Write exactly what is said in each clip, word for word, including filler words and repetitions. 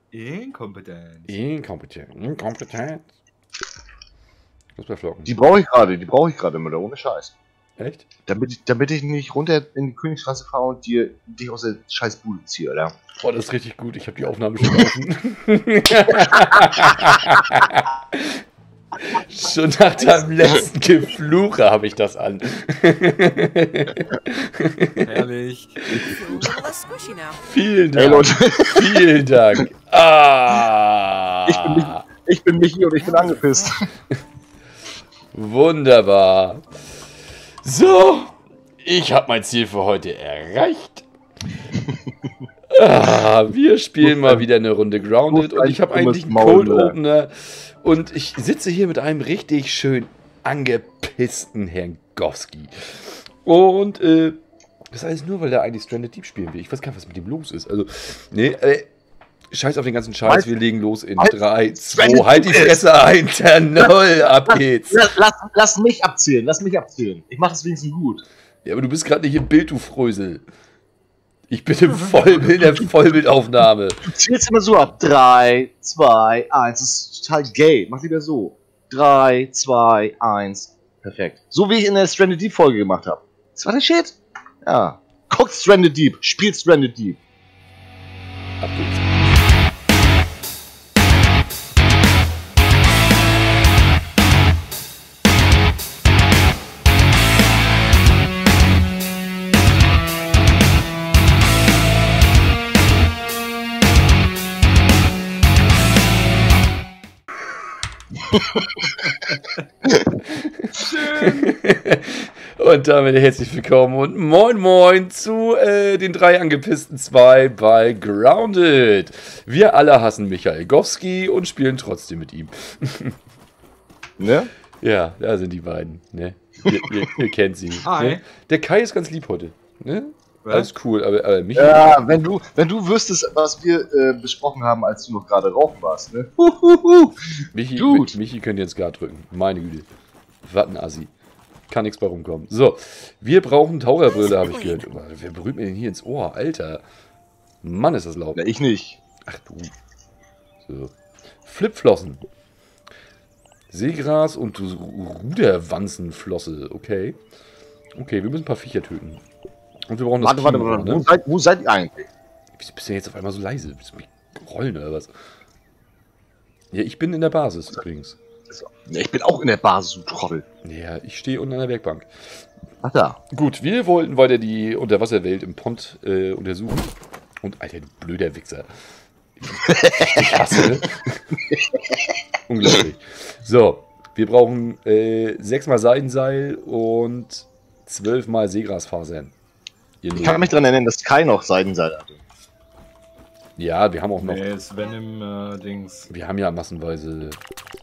Inkompetenz. Inkompetent. Inkompetent. Was bei Flocken? Die brauche ich gerade, die brauche ich gerade, Müller, ohne Scheiß. Echt? Damit ich, damit ich nicht runter in die Königsstraße fahre und dir dich aus der scheiß Bude ziehe, oder? Boah, das ist richtig gut. Ich habe die Aufnahme schon offen. Schon nach deinem letzten Gefluche habe ich das an. Herrlich. Vielen Hey, Dank. Leute. Vielen Dank. Ah. Ich bin, Michi, ich bin Michi und ich bin angepisst. Wunderbar. So, ich habe mein Ziel für heute erreicht. Ah, wir spielen mal wieder eine Runde Grounded und ich habe eigentlich einen Cold Opener und ich sitze hier mit einem richtig schön angepissten Herrn Gowski. Und äh, das alles nur, weil er eigentlich Stranded Deep spielen will. Ich weiß gar nicht, was mit dem los ist. Also, nee, äh, scheiß auf den ganzen Scheiß, wir legen los in drei, zwei, halt die Fresse ein, der null, ab geht's. Lass, lass, lass mich abzählen, lass mich abzählen. Ich mach das wenigstens gut. Ja, aber du bist gerade nicht im Bild, du Frösel. Ich bin im Vollbild, in der Vollbildaufnahme. Du zählst immer so ab. drei, zwei, eins. Das ist total gay. Mach lieber so. drei, zwei, eins. Perfekt. So wie ich in der Stranded Deep Folge gemacht habe. Das war der Shit? Ja. Guckt Stranded Deep. Spielt Stranded Deep. Ab geht's. Schön. Und damit herzlich willkommen und moin moin zu äh, den drei angepissten zwei bei Grounded. Wir alle hassen Michael Gowski und spielen trotzdem mit ihm. Ne? Ja, da sind die beiden. Ne? Ihr, ihr, ihr kennt sie. Hi. Ne? Der Kai ist ganz lieb heute. Ne? Was? Alles cool, aber, aber Michael... Ja, wenn du, wenn du wüsstest, was wir äh, besprochen haben, als du noch gerade rauchen warst, ne? Huhuhu. Michi, Dude. Michi könnte jetzt gar drücken. Meine Güte. Was ein Assi. Kann nichts bei rumkommen. So, wir brauchen Taucherbrille, habe ich gehört. Wer berührt mir denn hier ins Ohr? Alter. Mann, ist das laut. Na, ich nicht. Ach du. So. Flipflossen. Seegras und Ruderwanzenflosse. Okay. Okay, wir müssen ein paar Viecher töten. Und wir brauchen das Warte, warte, Kino, warte. ne? Wo, seid, wo seid ihr eigentlich? Wieso bist du jetzt auf einmal so leise? Bist du mich rollen oder was? Ja, ich bin in der Basis übrigens. Ja, ich bin auch in der Basis, du Trottel. Ja, ich stehe unten an der Werkbank. Ach da. Gut, wir wollten weiter die Unterwasserwelt im Pond äh, untersuchen. Und, Alter, du blöder Wichser. Ich hasse. Unglaublich. So, wir brauchen äh, sechsmal Seidenseil und zwölfmal Seegrasfasern. Ihr Ich kann mich daran erinnern, dass Kai noch Seidenseil hatte. Ja, wir haben auch noch. Nee, ist Venom äh, Dings. Wir haben ja massenweise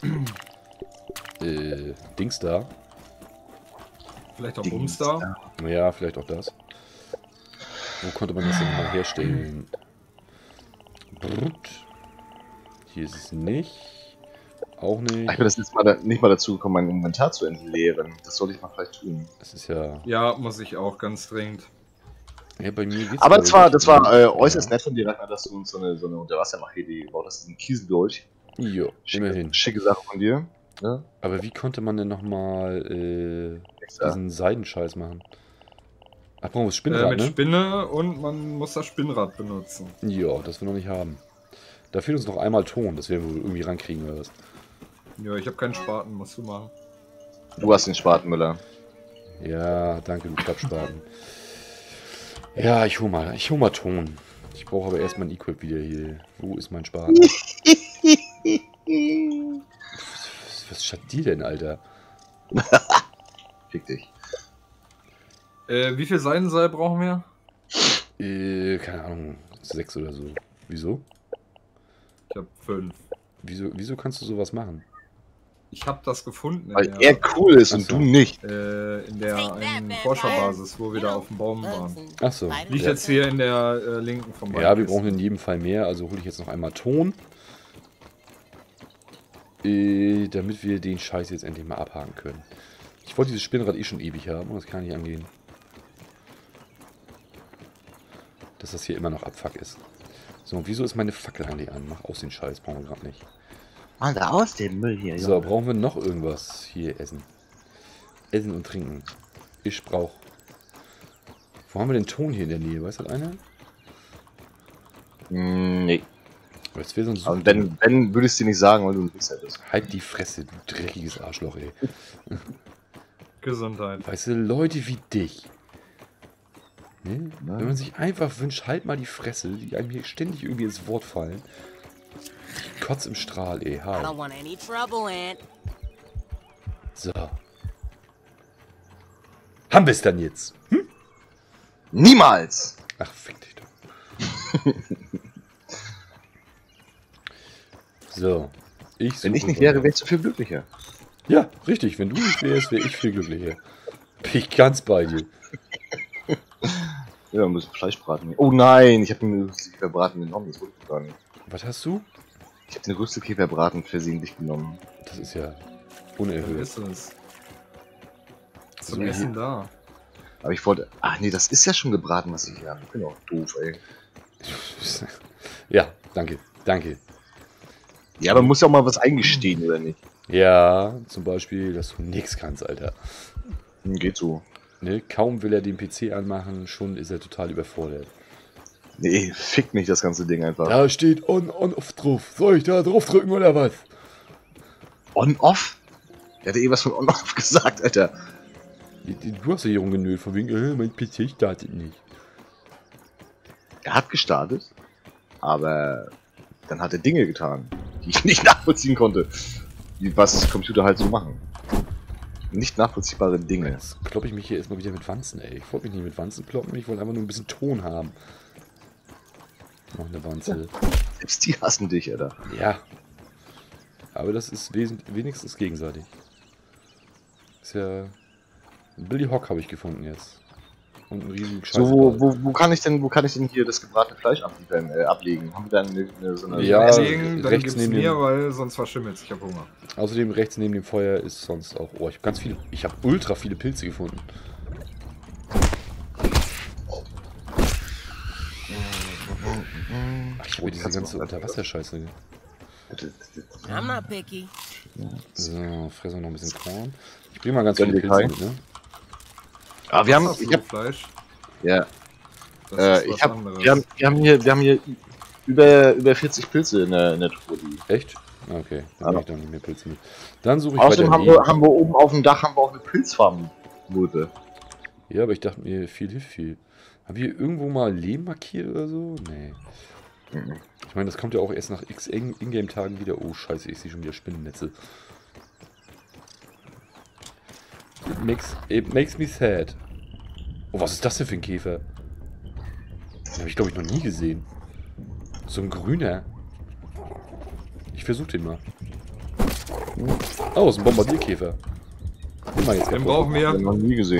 äh, Dings da. Vielleicht auch Dings Bumstar. Ja, vielleicht auch das. Wo konnte man das denn mal herstellen? Brut. Hier ist es nicht. Auch nicht. Ich bin das jetzt mal da, nicht mal dazu gekommen, mein Inventar zu entleeren. Das sollte ich mal vielleicht tun. Das ist ja. Ja, muss ich auch ganz dringend. Ja, bei mir geht's Aber glaub das ich, war, das war äh, ja. äußerst nett von dir, Ragnar, dass du uns so eine, so eine Unterwassermachete gebaut hast. Das ist ein Kieseldolch. Jo, immerhin. Schicke Sache von dir. Ja? Aber wie konnte man denn nochmal äh, diesen Seidenscheiß machen? Ach, brauchen wir das Äh, Spinnrad, mit ne? Spinne und man muss das Spinnrad benutzen. Ja, das wir noch nicht haben. Da fehlt uns noch einmal Ton, das werden wir wohl irgendwie rankriegen oder was. Ja, ich habe keinen Spaten, musst du machen. Du hast den Spatenmüller. Ja, danke, du Klappspaten. Ja, ich hol mal, ich hol mal Ton. Ich brauche aber erstmal ein Equip wieder hier. Wo ist mein Spaten? was, was schaut die denn, Alter? Fick dich. Äh, wie viel Seidenseil brauchen wir? Äh, keine Ahnung, sechs oder so. Wieso? Ich habe fünf. Wieso, wieso kannst du sowas machen? Ich habe das gefunden in Weil der, er cool ist und Ach so. du nicht. äh, in der einen Forscherbasis, wo wir da auf dem Baum waren. Ach so. Liegt Ja. jetzt hier in der äh, linken vom Ja, wir brauchen in jedem Fall mehr, also hole ich jetzt noch einmal Ton. Äh, damit wir den Scheiß jetzt endlich mal abhaken können. Ich wollte dieses Spinnrad eh schon ewig haben, und das kann nicht angehen. Dass das hier immer noch Abfuck ist. So, wieso ist meine Fackel eigentlich an? Mach aus den Scheiß, brauchen wir gerade nicht. Alter, aus dem Müll hier, So, brauchen wir noch irgendwas hier essen? Essen und trinken. Ich brauch. Wo haben wir den Ton hier in der Nähe? Weiß das einer? Mm, nee. Das wäre so ein Aber wenn, wenn, würde ich es dir nicht sagen, weil du nicht hättest. Halt die Fresse, du dreckiges Arschloch, ey. Gesundheit. Weißt du, Leute wie dich. Ne? Wenn man sich einfach wünscht, halt mal die Fresse, die einem hier ständig irgendwie ins Wort fallen. Ich kotz im Strahl, ey. Hi. So. Haben wir es dann jetzt? Hm? Niemals! Ach, fick dich doch. So. Ich Wenn ich nicht wäre, wärst du viel glücklicher. Ja, richtig. Wenn du nicht wärst, wäre ich viel glücklicher. Bin ich ganz bei dir. Ja, wir müssen Fleisch braten. Oh nein, ich habe einen Rüstelkäferbraten genommen, das wollte ich gar nicht. Was hast du? Ich habe eine Rüstelkäferbraten versehentlich genommen. Das ist ja unerhört. Was ist es? Zum So Essen hier- da. Aber ich wollte... Ach nee, das ist ja schon gebraten, was ich hier habe. Ich bin auch doof, ey. Ja, danke, danke. Ja, aber man muss ja auch mal was eingestehen, oder nicht? Ja, zum Beispiel, dass du nix kannst, Alter. Hm, geht so. Ne? Kaum will er den P C anmachen, schon ist er total überfordert. Nee, fick mich das ganze Ding einfach. Da steht on, on, off drauf. Soll ich da drauf drücken oder was? On-off? Der hatte eh was von on-off gesagt, Alter. Du hast ja hier rumgenölt, von wegen, äh, mein P C startet nicht. Er hat gestartet, aber dann hat er Dinge getan, die ich nicht nachvollziehen konnte. Wie, was Computer halt so machen. Nicht nachvollziehbare Dinge. Jetzt kloppe ich mich hier erstmal wieder mit Wanzen, ey. Ich wollte mich nicht mit Wanzen kloppen, ich wollte einfach nur ein bisschen Ton haben. Noch eine Wanze. Selbst die hassen dich, Alter. Ja. Aber das ist wenigstens gegenseitig. Ist ja... Billy Hawk habe ich gefunden jetzt. Und einen riesigen Scheiß. So, wo, wo, wo kann ich denn, wo kann ich denn hier das gebratene Fleisch abliefern, äh, ablegen? Haben wir da eine, eine, so eine... Ja, Deswegen, dann rechts gibt's neben mir, dem- weil sonst verschimmelt's. Ich hab Hunger. Außerdem rechts neben dem Feuer ist sonst auch... Oh, ich habe ganz viele... Ich habe ultra viele Pilze gefunden. Ach, ich will diese ganze Unterwasserscheiße. I'm not picky. So, fressen wir noch ein bisschen Korn. Ich bringe mal ganz Gönn viele dir Pilze keinen. mit, ne? Ah, wir haben, Was hast ich du, hab, Fleisch. ja, Das äh, ist ich was hab, anderes. wir haben, wir haben hier, wir haben hier über, über vierzig Pilze in der, in der Truhe. Die. Echt? Ah, okay, dann Ja. nehme ich dann nicht mehr Pilze mit. Dann suche ich Außerdem weiter haben wir, Lehm. haben wir oben auf dem Dach haben wir auch eine Pilzfarm-Mulde. Ja, aber ich dachte mir, viel hilft viel. Haben wir irgendwo mal Lehm markiert oder so? Nee. Mhm. Ich meine, das kommt ja auch erst nach x In- Ingame-Tagen wieder. Oh, scheiße, ich sehe schon wieder Spinnennetze. It makes, it makes me sad. Oh, was ist das denn für ein Käfer? Den habe ich, glaube ich, noch nie gesehen. So ein grüner. Ich versuche den mal. Oh, ist ein Bombardierkäfer. Den mal jetzt Den kaputt. brauchen wir. Hab ich noch nie gesehen.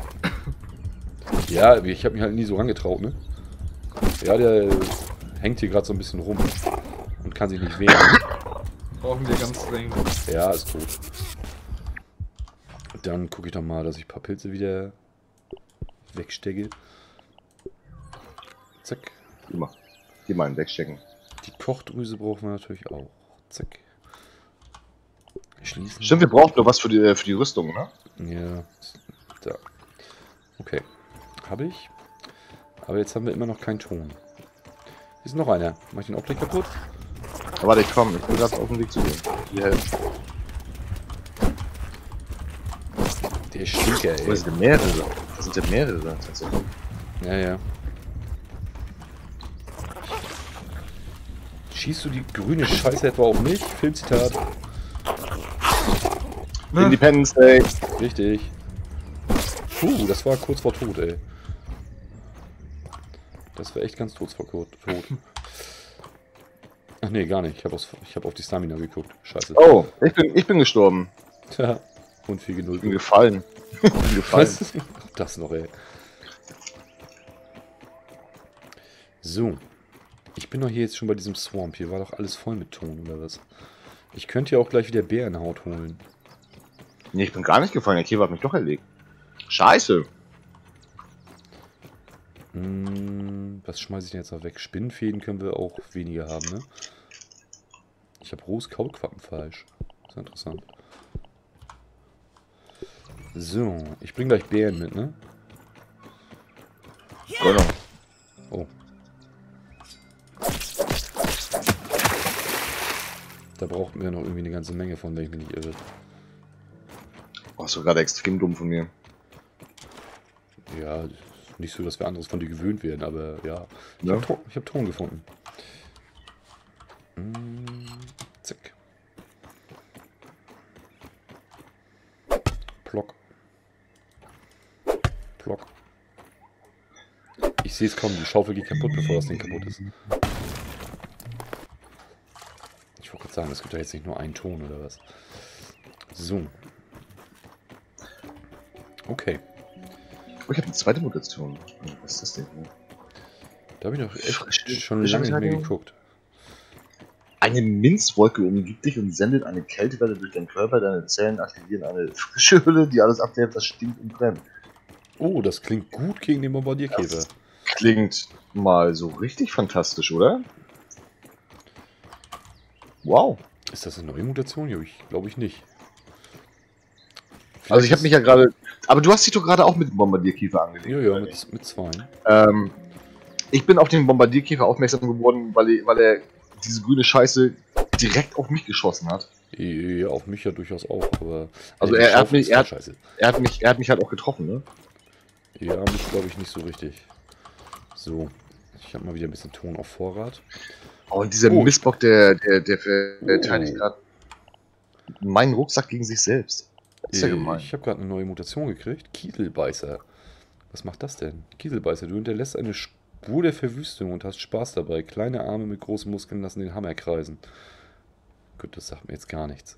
Ja, ich habe mich halt nie so rangetraut, ne? Ja, der hängt hier gerade so ein bisschen rum und kann sich nicht wehren. Brauchen wir ganz dringend. Ja, ist tot. Dann gucke ich doch mal, dass ich ein paar Pilze wieder wegstecke. Zack. Geh mal, geh mal einen wegstecken. Die Kochdrüse brauchen wir natürlich auch. Zack. Schließen. Stimmt, wir brauchen nur was für die, für die Rüstung, ne? Ja. Da. Okay. Habe ich. Aber jetzt haben wir immer noch keinen Ton. Hier ist noch einer. Mach ich den auch gleich kaputt? Aber warte, ich komm, ich bin gerade auf dem Weg zu dir. Die helfen. Der Stinker, Oh, ey. das sind mehrere. Das sind ja mehrere. tatsächlich. Ja, ja. Schießt du die grüne Scheiße etwa auf mich? Filmzitat. Independence Day. Richtig. Puh, das war kurz vor tot, ey. Das war echt ganz kurz vor tot. Ach nee, gar nicht. Ich habe hab auf die Stamina geguckt. Scheiße. Oh, ich bin, ich bin gestorben. Tja, und viel Ich bin Geduld. gefallen. Ich bin gefallen. Was? Das noch, ey. So. Ich bin doch hier jetzt schon bei diesem Swamp. Hier war doch alles voll mit Ton, oder was? Ich könnte ja auch gleich wieder Bärenhaut holen. Nee, ich bin gar nicht gefallen. Der Käfer hat mich doch erlegt. Scheiße. Hm, was schmeiße ich denn jetzt noch weg? Spinnenfäden können wir auch weniger haben, ne? Ich habe rohes Kaulquappenfleisch. Das ist interessant. So, ich bringe gleich Beeren mit, ne? Genau. Oh. Da brauchten wir noch irgendwie eine ganze Menge von, wenn ich mich nicht irre. Oh, ist doch gerade extrem dumm von mir. Ja, nicht so, dass wir anderes von dir gewöhnt werden, aber ja. Ich Ja. habe Ton, hab Ton gefunden. Mm, zack. Plock. Plock. Ich sehe es kommen, die Schaufel geht kaputt, bevor das Ding kaputt ist. Ich wollte gerade sagen, es gibt ja jetzt nicht nur einen Ton oder was. So. Okay. Oh, ich habe eine zweite Mutation. Was ist das denn hier? Da habe ich noch echt Frische- schon frische lange nicht mehr Beteiligung? geguckt. Eine Minzwolke umgibt dich und sendet eine Kältewelle durch deinen Körper. Deine Zellen aktivieren eine frische Hülle, die alles abwehrt, was stinkt und brennt. Oh, das klingt gut gegen den Bombardierkäfer. Das klingt mal so richtig fantastisch, oder? Wow. Ist das eine neue Mutation? Ja, ich glaube ich nicht. Also ich habe Vielleicht mich ja gerade... Aber du hast dich doch gerade auch mit dem Bombardierkäfer ist- angelegt. Ja, ja, oder mit, nicht? mit zwei. Ähm, ich bin auf den Bombardierkäfer aufmerksam geworden, weil er, weil er diese grüne Scheiße direkt auf mich geschossen hat. Ja, auf mich ja durchaus auch, aber... Also die er- er hat Schaufel mich- ist er voll hat- scheiße. Er hat mich, er hat mich halt auch getroffen, ne? Ja, mich glaube ich nicht so richtig. So, ich habe mal wieder ein bisschen Ton auf Vorrat. Oh, und dieser Oh. Mistbock, der, der, der verteidigt Oh. gerade meinen Rucksack gegen sich selbst. Das ist ja Äh, gemein. Ich habe gerade eine neue Mutation gekriegt. Kieselbeißer. Was macht das denn? Kieselbeißer. Du hinterlässt eine Spur der Verwüstung und hast Spaß dabei. Kleine Arme mit großen Muskeln lassen den Hammer kreisen. Gut, das sagt mir jetzt gar nichts.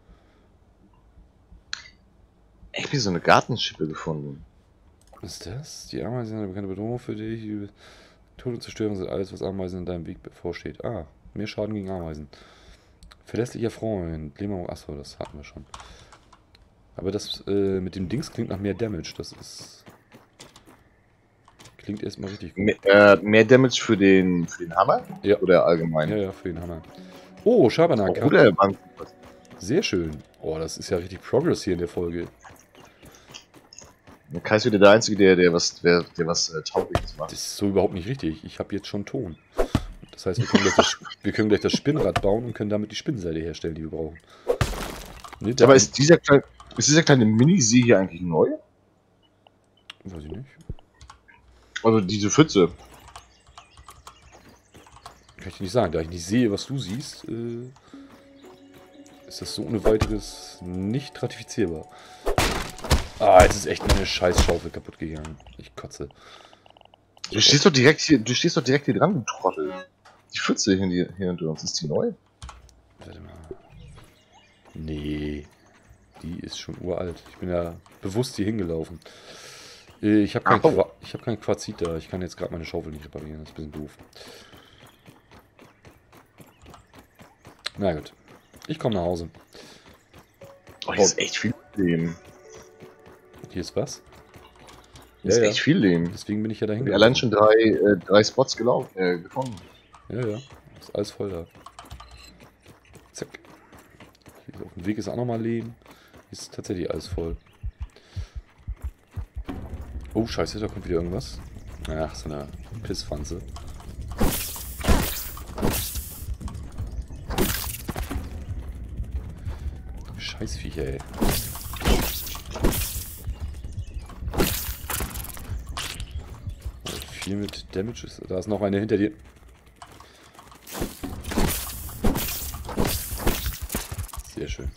Ich habe hier so eine Gartenschippe gefunden. Was ist das? Die Ameisen sind eine bekannte Bedrohung für dich. Tod und Zerstörung sind alles, was Ameisen in deinem Weg bevorsteht. Ah, mehr Schaden gegen Ameisen. Verlässlicher Freund. Lähmung. Achso, das hatten wir schon. Aber das äh, mit dem Dings klingt nach mehr Damage. Das ist. Klingt erstmal richtig gut. Me äh, mehr Damage für den, für den Hammer? Ja. Oder allgemein? Ja, ja, für den Hammer. Oh, Schabernack. Oh, oder? Sehr schön. Oh, das ist ja richtig Progress hier in der Folge. Kai ist wieder der Einzige, der, der was, der, der was äh, Taugliches macht. Das ist so überhaupt nicht richtig. Ich habe jetzt schon Ton. Das heißt, wir können, gleich das, wir können gleich das Spinnrad bauen und können damit die Spinnenseile herstellen, die wir brauchen. Ne, Aber ist dieser, kleine, ist dieser kleine Mini-See hier eigentlich neu? Weiß ich nicht. Also diese Pfütze. Kann ich dir nicht sagen. Da ich nicht sehe, was du siehst, äh, ist das so ohne weiteres nicht ratifizierbar. Ah, jetzt ist echt meine scheiß Schaufel kaputt gegangen. Ich kotze. Du stehst doch direkt hier, du stehst doch direkt hier dran, du Trottel. Die Pfütze hier, hier hinter uns, ist die neu? Warte mal. Nee. Die ist schon uralt. Ich bin ja bewusst hier hingelaufen. Äh, Ich habe kein, Au. Qua ich hab kein Quarzit da. Ich kann jetzt gerade meine Schaufel nicht reparieren. Das ist ein bisschen doof. Na gut. Ich komme nach Hause. Oh, hier ist echt viel Lehm. Hier ist was? Hier ist Ja, ja. echt viel Lehm. Deswegen bin ich ja dahin Wir allein schon drei, äh, drei Spots gelaufen, äh, gefunden. Ja, ja. Ist alles voll da. Zack. Hier auf dem Weg ist auch nochmal Lehm. Hier ist tatsächlich alles voll. Oh, scheiße, da kommt wieder irgendwas. Ach, so eine Pissfanze. Scheißviecher, ey. Viel mit Damage ist. Da ist noch eine hinter dir. Sehr schön.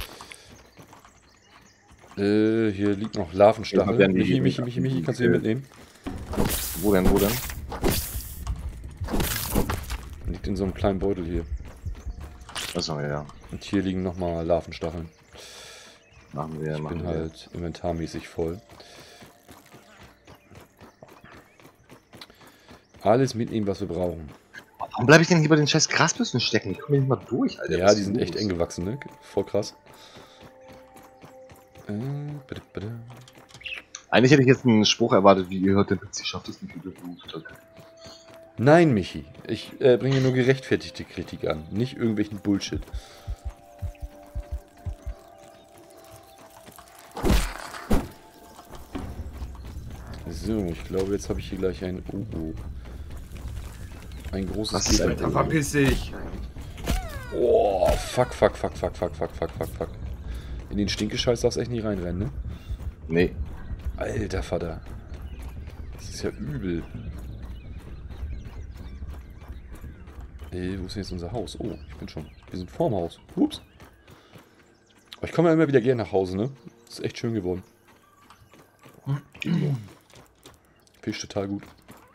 Äh, hier liegt noch Larvenstachel. Ja, werden die- Michi, Michi, Michi, Michi, kannst du den mitnehmen? Wo denn, wo denn? Liegt in so einem kleinen Beutel hier. Achso, ja. Und hier liegen nochmal Larvenstacheln. Machen wir, Ich machen bin wir. halt inventarmäßig voll. Alles mitnehmen, was wir brauchen. Warum bleibe ich denn hier bei den scheiß Grasbüschen stecken? Ich komme hier nicht mal durch, Alter. Ja, Was die ist sind los? echt eng gewachsen, ne? Voll krass. Äh, bitte, bitte. Eigentlich hätte ich jetzt einen Spruch erwartet, wie ihr hört, der P C schafft es nicht über Blut. Nein, Michi. Ich äh, bringe nur gerechtfertigte Kritik an, nicht irgendwelchen Bullshit. So, ich glaube, jetzt habe ich hier gleich ein... Oh, oh. Ein großes... Was ist Alter, verpiss dich! Oh, fuck, fuck, fuck, fuck, fuck, fuck, fuck, fuck, fuck. In den Stinkescheiß darfst du echt nicht reinrennen, ne? Nee. Alter Vater. Das ist ja übel. Ey, wo ist denn jetzt unser Haus? Oh, ich bin schon. Wir sind vorm Haus. Ups. Aber ich komme ja immer wieder gerne nach Hause, ne? Das ist echt schön geworden. Fisch total gut.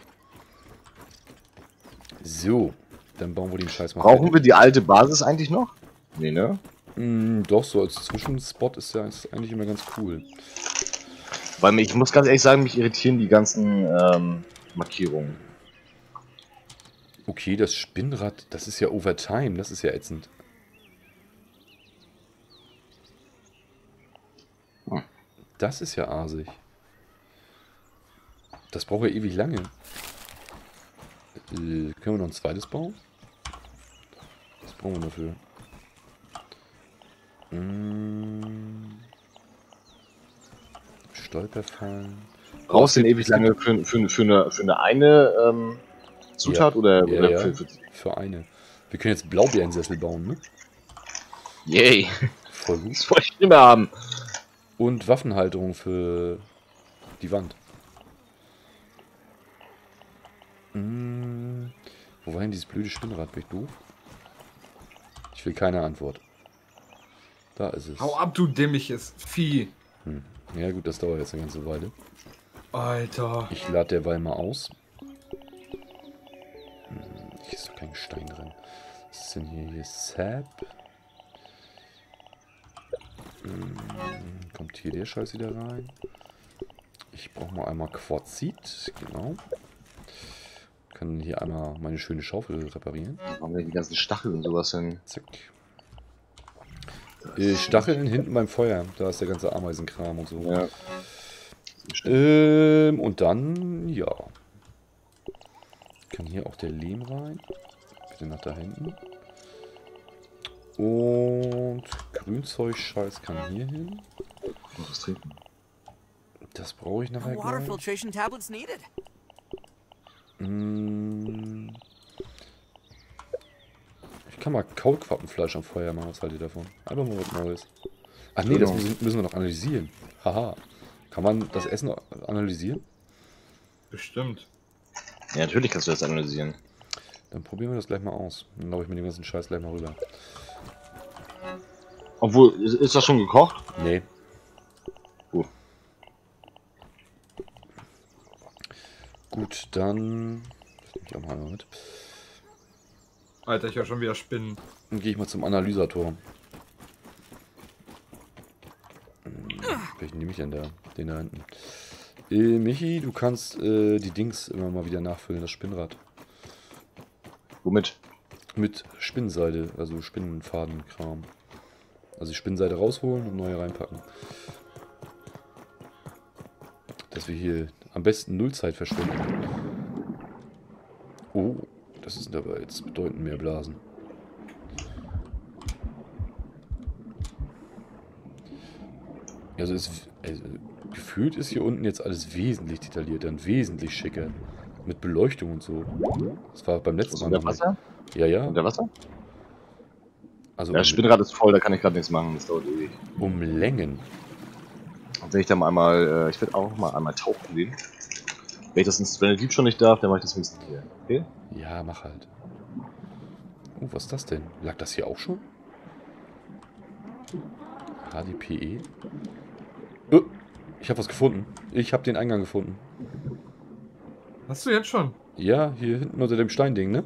So, dann bauen wir den Scheiß mal. Brauchen fertig. wir die alte Basis eigentlich noch? Nee, ne? Mm, doch, so als Zwischenspot ist ja ist eigentlich immer ganz cool. Weil mich, ich muss ganz ehrlich sagen, mich irritieren die ganzen ähm, Markierungen. Okay, das Spinnrad, das ist ja Overtime, das ist ja ätzend. Hm. Das ist ja arsig. Das braucht ja ewig lange. Äh, können wir noch ein zweites bauen? Was brauchen wir dafür? Hm. Stolperfallen. Brauchst du denn ewig lange für, für, für, eine, für eine, eine ähm, Zutat ja. oder, ja, oder ja. Für, für... für eine? Wir können jetzt Blaubeerensessel bauen, ne? Yay! Voll gut. Das wollte ich immer haben. Und Waffenhalterung für die Wand. Hm. Wo war denn dieses blöde Spinnrad? Bin ich doof? Ich will keine Antwort. Da ist es. Hau ab, du dämliches Vieh. Hm. Ja gut, das dauert jetzt eine ganze Weile. Alter. Ich lade derweil mal aus. Hm, hier ist doch kein Stein drin. Was ist denn hier? Hier ist Sap. Hm, kommt hier der Scheiß wieder rein. Ich brauche mal einmal Quarzit. Genau. Kann hier einmal meine schöne Schaufel reparieren. Warum wir die ganzen Stacheln und sowas hin? Zack. Äh, Stacheln hinten beim Feuer. Da ist der ganze Ameisenkram und so. Ja. Ähm, und dann, ja. Kann hier auch der Lehm rein. Bitte nach da hinten. Und Grünzeug-Scheiß kann hier hin. Ich muss was trinken. Das brauche ich nachher Water gleich. filtration tablets needed. Mm. Ich kann mal Kaulquappenfleisch am Feuer machen. Was haltet ihr davon? Einfach mal was Neues. Ach nee, das Genau. müssen, müssen wir noch analysieren. Haha. Kann man das Essen analysieren? Bestimmt. Ja, natürlich kannst du das analysieren. Dann probieren wir das gleich mal aus. Dann laufe ich mir den ganzen Scheiß gleich mal rüber. Obwohl, ist, ist das schon gekocht? Nee. Gut. Gut, dann... Das nehme ich auch mal mit. Alter, ich höre schon wieder Spinnen. Dann gehe ich mal zum Analysator. Hm, welchen nehme ich denn da? Den da hinten. Äh, Michi, du kannst äh, die Dings immer mal wieder nachfüllen, das Spinnrad. Womit? Mit Spinnenseide, also Spinnenfadenkram. Also die Spinnenseide rausholen und neue reinpacken. Dass wir hier am besten Nullzeit verschwinden. Oh, das sind aber jetzt bedeutend mehr Blasen. Also, es, also gefühlt ist hier unten jetzt alles wesentlich detaillierter und wesentlich schicker. Mit Beleuchtung und so. Das war beim letzten Was, Mal unter noch nicht. Wasser? Ja, ja. Unter Wasser? Also Ja, das Spinnrad ist voll, da kann ich gerade nichts machen, das dauert ewig. um Längen. Und wenn ich dann mal einmal, äh, ich werde auch mal einmal tauchen gehen. Wenn ich das in Stranded Deep schon nicht darf, dann mache ich das wenigstens hier. Okay? Ja, mach halt. Oh, was ist das denn? Lag das hier auch schon? H D P E? Oh, ich habe was gefunden. Ich habe den Eingang gefunden. Hast du jetzt schon? Ja, hier hinten unter dem Steinding, ne?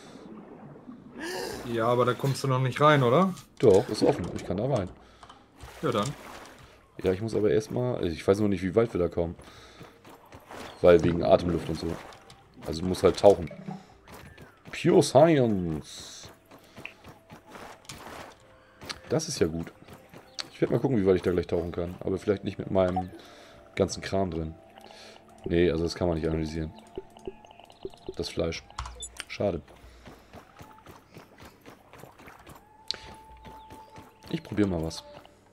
Ja, aber da kommst du noch nicht rein, oder? Doch, ist offen. Ich kann da rein. Ja, dann. Ja, ich muss aber erstmal... Ich weiß noch nicht, wie weit wir da kommen. Weil wegen Atemluft und so. Also du musst halt tauchen. Pure Science. Das ist ja gut. Ich werde mal gucken, wie weit ich da gleich tauchen kann. Aber vielleicht nicht mit meinem ganzen Kram drin. Nee, also das kann man nicht analysieren. Das Fleisch. Schade. Ich probiere mal was.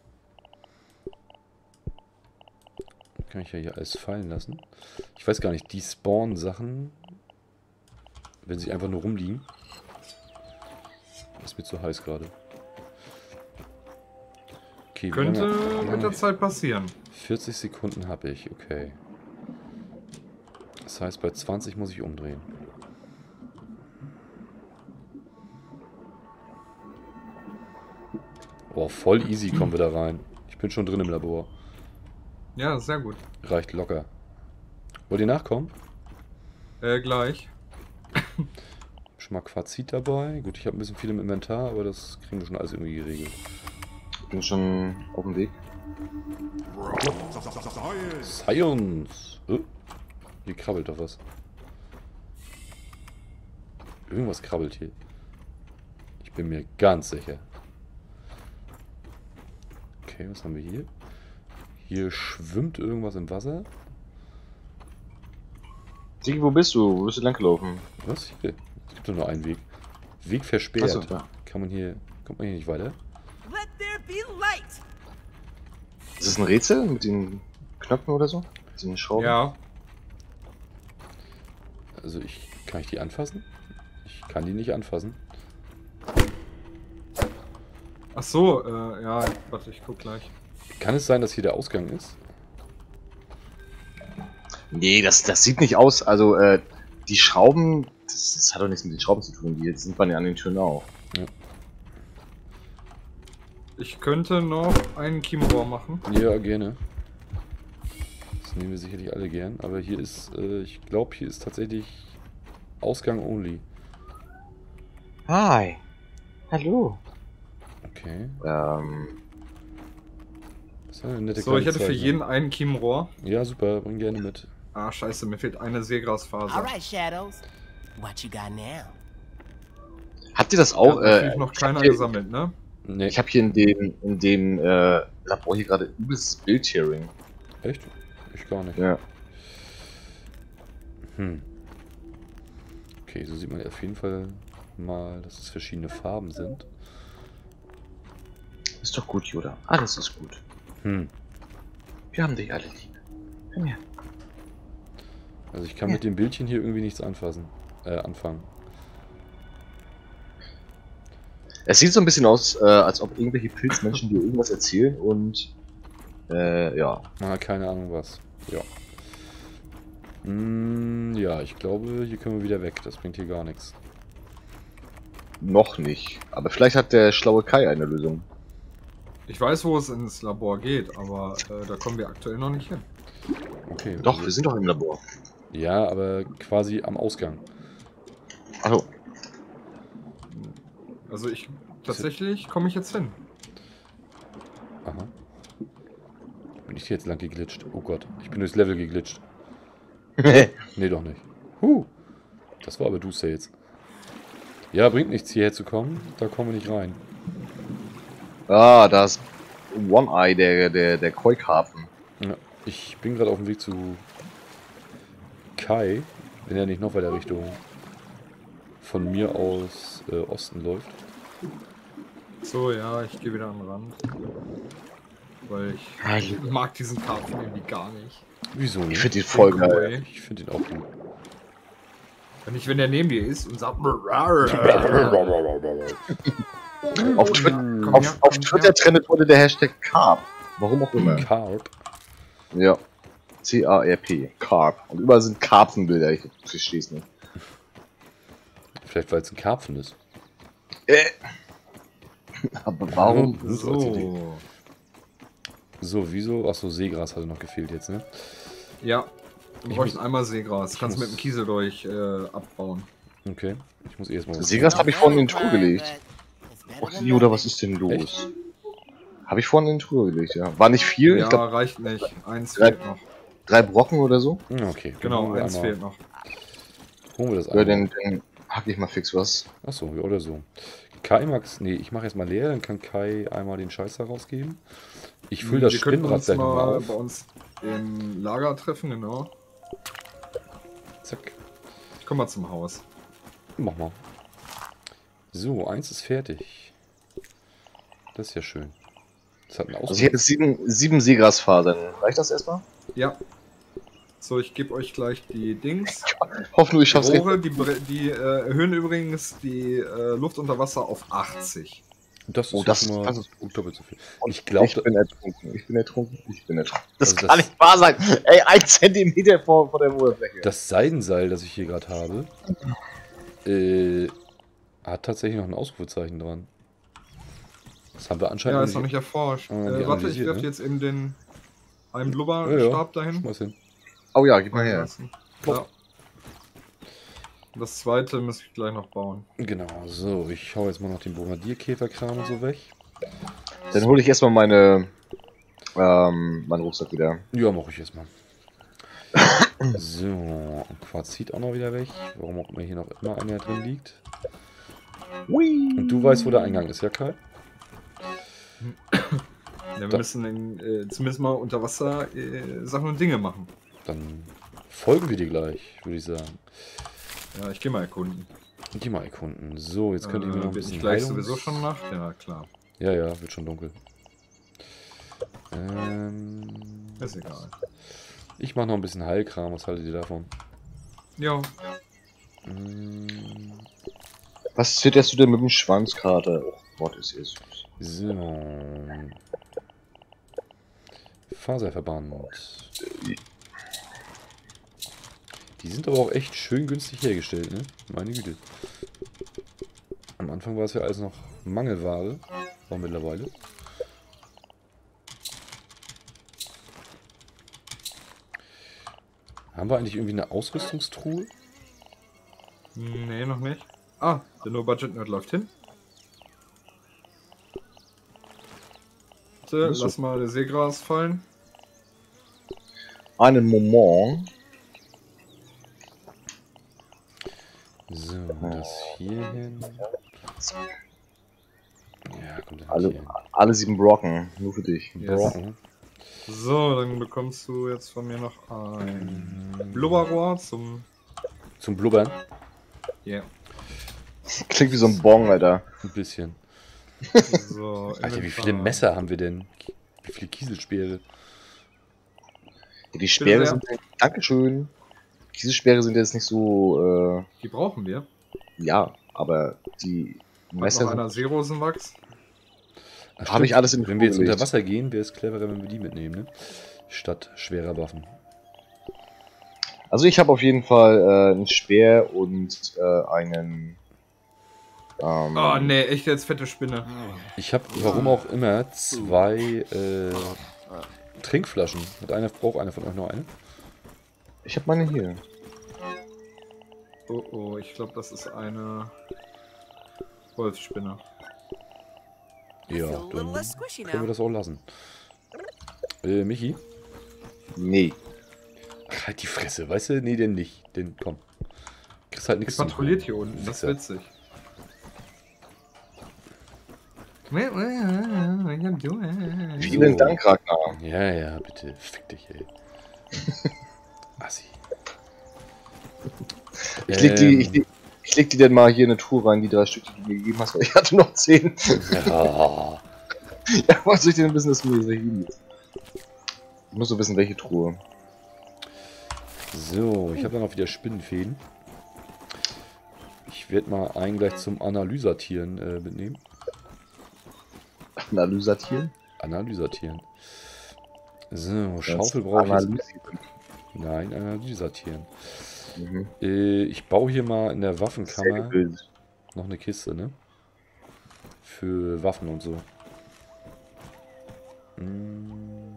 Kann ich ja hier alles fallen lassen. Ich weiß gar nicht, die Spawn-Sachen, wenn sie einfach nur rumliegen. Ist mir zu heiß gerade. Okay, Könnte lange, mit der Zeit passieren. vierzig Sekunden habe ich, okay. Das heißt, bei zwanzig muss ich umdrehen. Oh, voll easy kommen wir da rein. Ich bin schon drin im Labor. Ja, sehr gut. Reicht locker. Wollt ihr nachkommen? Äh, gleich. Schon mal Quarzit dabei. Gut, ich habe ein bisschen viel im Inventar, aber das kriegen wir schon alles irgendwie geregelt. Ich bin schon auf dem Weg. Science! Oh, hier krabbelt doch was. Irgendwas krabbelt hier. Ich bin mir ganz sicher. Okay, was haben wir hier? Hier schwimmt irgendwas im Wasser. Sigi, wo bist du? Wo bist du lang gelaufen? Was? Hier? Es gibt doch nur einen Weg. Weg versperrt. Achso, ja. Kann man hier... Kommt man hier nicht weiter? Let there be light. Ist das ein Rätsel mit den Knöpfen oder so? Mit den Schrauben? Ja. Also ich... Kann ich die anfassen? Ich kann die nicht anfassen. Ach so, äh, ja, warte, ich guck gleich. Kann es sein, dass hier der Ausgang ist? Nee, das, das sieht nicht aus. Also, äh, die Schrauben, das, das hat doch nichts mit den Schrauben zu tun. Die sind bei den an den Türen auch. Ja. Ich könnte noch einen Chiemrohr machen. Ja, gerne. Das nehmen wir sicherlich alle gern. Aber hier ist, äh, ich glaube, hier ist tatsächlich Ausgang only. Hi. Hallo. Okay. Ähm, Das ist eine nette So, ich kleine hätte für Zeichnung. jeden einen Chiemrohr. Ja, super, bring gerne mit. Ah, scheiße, mir fehlt eine Seegrasfaser. All right, Shadows. What you got now? habt ihr das Ja, auch? natürlich Äh, noch ich keiner hab hier, gesammelt, ne? Nee, ich habe hier in dem, in dem äh, Labor hier gerade übelstes Bildtearing. echt? Ich gar nicht. Ja. Hm. Okay, so sieht man auf jeden Fall mal, dass es verschiedene Farben sind. Ist doch gut, Yoda. Alles ist gut. Hm. Wir haben dich alle lieb. Komm her. Also ich kann Ja. mit dem Bildchen hier irgendwie nichts anfassen, äh, anfangen. Es sieht so ein bisschen aus, äh, als ob irgendwelche Pilzmenschen dir irgendwas erzählen und äh, ja. Ah, keine Ahnung was. Ja. Hm, ja, ich glaube, hier können wir wieder weg. Das bringt hier gar nichts. Noch nicht. Aber vielleicht hat der schlaue Kai eine Lösung. Ich weiß, wo es ins Labor geht, aber äh, da kommen wir aktuell noch nicht hin. Okay. Doch, also- wir sind doch im Labor. Ja, aber quasi am Ausgang. Achso. Also ich, tatsächlich komme ich jetzt hin. Aha. Bin ich hier jetzt lang geglitscht? Oh Gott, ich bin durchs Level geglitscht. Nee, doch nicht. Huh. Das war aber duster jetzt. Ja, bringt nichts hierher zu kommen. Da kommen wir nicht rein. Ah, da ist One-Eye, der, der, der Koi-Karpfen. Ja, ich bin gerade auf dem Weg zu Kai, wenn er nicht noch weiter Richtung von mir aus äh, Osten läuft. So, ja, ich gehe wieder an den Rand. Weil ich, ich mag diesen Karpfen irgendwie gar nicht. Wieso Ich nicht? finde die voll geil. Ich finde ihn auch gut. Wenn ich, wenn der neben dir ist und sagt... Auf, Twi Komm auf, her, auf komm Twitter her. trendet wurde der Hashtag Carp. Warum auch immer. Carp. Ja. C A R P. Carp. Und überall sind Karpfenbilder. Ich verstehe es nicht. Vielleicht weil es ein Karpfen ist. Äh. Aber warum? So. So, wieso? Achso, Seegras hatte noch gefehlt jetzt, ne? Ja. Wir Ich bräuchten muss- einmal Seegras. ich Kannst muss- mit dem Kiesel durch äh, abbauen. Okay. Ich muss erstmal was. Seegras habe ich vorhin in die Truhe gelegt. But it's better Och, than Yoda, nothing. was ist denn los? Echt? Habe ich vorhin in die Truhe gelegt, ja. War nicht viel, Ja, ich glaube reicht nicht. Eins Drei- fehlt noch. drei Brocken oder so. Ja, okay. dann Genau, holen wir eins einmal- fehlt noch. Holen wir das Ja, einmal. dann, dann hack ich mal fix was. Achso, ja, oder so. Kai mag's. Nee, ich mache jetzt mal leer, dann kann Kai einmal den Scheiß da rausgeben. Ich fülle das Wir könnten Spinnrad uns gleich nochmal mal auf. bei uns im Lager treffen, genau. Zack. Ich komm mal zum Haus. Mach mal. So, eins ist fertig. Das ist ja schön. Das hat einen Also ich Ausdruck. hätte sieben, sieben Seegrasfasern. Reicht das erstmal? Ja. So, ich gebe euch gleich die Dings. Hoffe nur, ich Die schaff's Rohre, die, bre- die äh, erhöhen übrigens die äh, Luft unter Wasser auf achtzig. Das ist Oh, ja das- schon mal das ist gut doppelt so viel. Und Ich glaube, ich bin ertrunken. Ich bin ertrunken. Ich bin ertrunken. Das Also kann das- nicht wahr sein. Ey, ein Zentimeter vor, vor der Oberfläche. das Seidenseil, das ich hier gerade habe, äh, hat tatsächlich noch ein Ausrufezeichen dran. Das haben wir anscheinend Ja, ist noch nicht erforscht. Ah, die Äh, warte, ich analysiert, werfe ne? jetzt eben den einen Ja, Blubberstab ja. dahin. Schmeiß hin. Oh ja, gib mal her. Lassen. Ja. Und das zweite muss ich gleich noch bauen. Genau, so, ich hau jetzt mal noch den Bombardierkäferkram und so weg. Dann hole ich erstmal meine, ähm, meinen Rucksack wieder. Ja, mach ich jetzt mal. So, und Quarzit auch noch wieder weg. Warum auch immer hier noch immer einer drin liegt. Hui. Und du weißt, wo der Eingang ist, ja Kai? Ja, wir Da- müssen in, äh, zumindest mal unter Wasser äh, Sachen und Dinge machen. Dann folgen wir dir gleich, würde ich sagen. Ja, ich gehe mal erkunden. Und die mal erkunden. So, jetzt könnte ich mir noch ein äh, wird bisschen nicht gleich Heilungs- sowieso schon Nacht? Ja, klar. Ja, ja, wird schon dunkel. Ähm, Ist egal. ich mache noch ein bisschen Heilkram. Was haltet ihr davon? Ja, Mm, Was zitterst du denn mit dem Schwanz gerade? Oh Gott, ist ihr süß. So. Faserverband. Die sind aber auch echt schön günstig hergestellt, ne? Meine Güte. Am Anfang war es ja alles noch Mangelware. War mittlerweile. Haben wir eigentlich irgendwie eine Ausrüstungstruhe? nee, noch nicht. Ah, der No-Budget-Nerd läuft hin. Bitte, Ach so. lass mal das Seegras fallen. Einen Moment. So, das hier hin. Ja, kommt dann Alle, hier hin. alle sieben Brocken. Nur für dich. Yes. Brocken. So, dann bekommst du jetzt von mir noch ein Blubberrohr zum... Zum Blubbern. Yeah. Klingt wie so ein Bong, Alter. Ein bisschen. So, Alter, wie Inventar. viele Messer haben wir denn? Wie viele Kieselspeere? Ja, die Speere sehr. sind. Dankeschön. Diese Speere sind jetzt nicht so. Äh, Die brauchen wir. ja, aber die Hat Messer noch einer sind. Seerosenwachs? Ach, Hab stimmt. ich alles in die Wenn wir jetzt Truhe unter gelegt. Wasser gehen, wäre es cleverer, wenn wir die mitnehmen, ne? Statt schwerer Waffen. Also ich habe auf jeden Fall äh, einen Speer und äh, einen. Ähm, Oh nee, echt jetzt fette Spinne. Ich habe, warum auch immer, zwei äh, Trinkflaschen. Hat einer, braucht einer von euch noch eine? Ich habe meine hier. Oh oh, ich glaube, das ist eine Wolfsspinne. Ja, Feel a little dann less squishy können wir now. das auch lassen. Äh, Michi? Nee. Ach, halt die Fresse, weißt du? Nee, den nicht. Den, komm. Kriegst halt Die nichts zum patrouilliert Holen. hier unten, das ist Wichser. witzig. Vielen Vielen Dank, Ragnar. Ja, ja, bitte. Fick dich, ey. Assi. Ich leg, die, Ähm, ich, leg, ich leg die dann mal hier in eine Tour rein, die drei Stück, die du mir gegeben hast, weil ich hatte noch zehn. Ja. Ja, was soll ich denn wissen, dass du mir welche gibst? Ich muss so wissen, welche Truhe. So, ich habe dann auch wieder Spinnenfäden. Ich werde mal einen gleich zum Analysatieren äh, mitnehmen. Analysatieren? Analysatieren. So, Schaufel brauche ich jetzt. Analysieren. Nein, Analysatieren. Mhm. Äh, ich baue hier mal in der Sehr Waffenkammer gebildet. noch eine Kiste, ne? Für Waffen und so. Hm.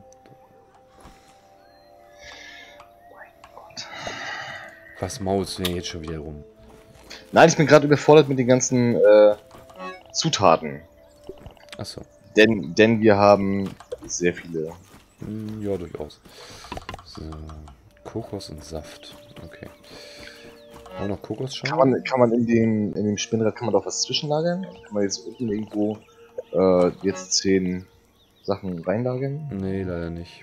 Was maulst du denn jetzt schon wieder rum? Nein, ich bin gerade überfordert mit den ganzen äh, Zutaten. Achso. Denn, denn wir haben sehr viele. Hm, ja, durchaus. So. Kokos und Saft. Okay. Auch noch Kokosschaum? Kann man, kann man in dem, in dem Spinnrad kann man doch was zwischenlagern? Kann man jetzt unten irgendwo äh, jetzt zehn Sachen reinlagern? Nee, leider nicht.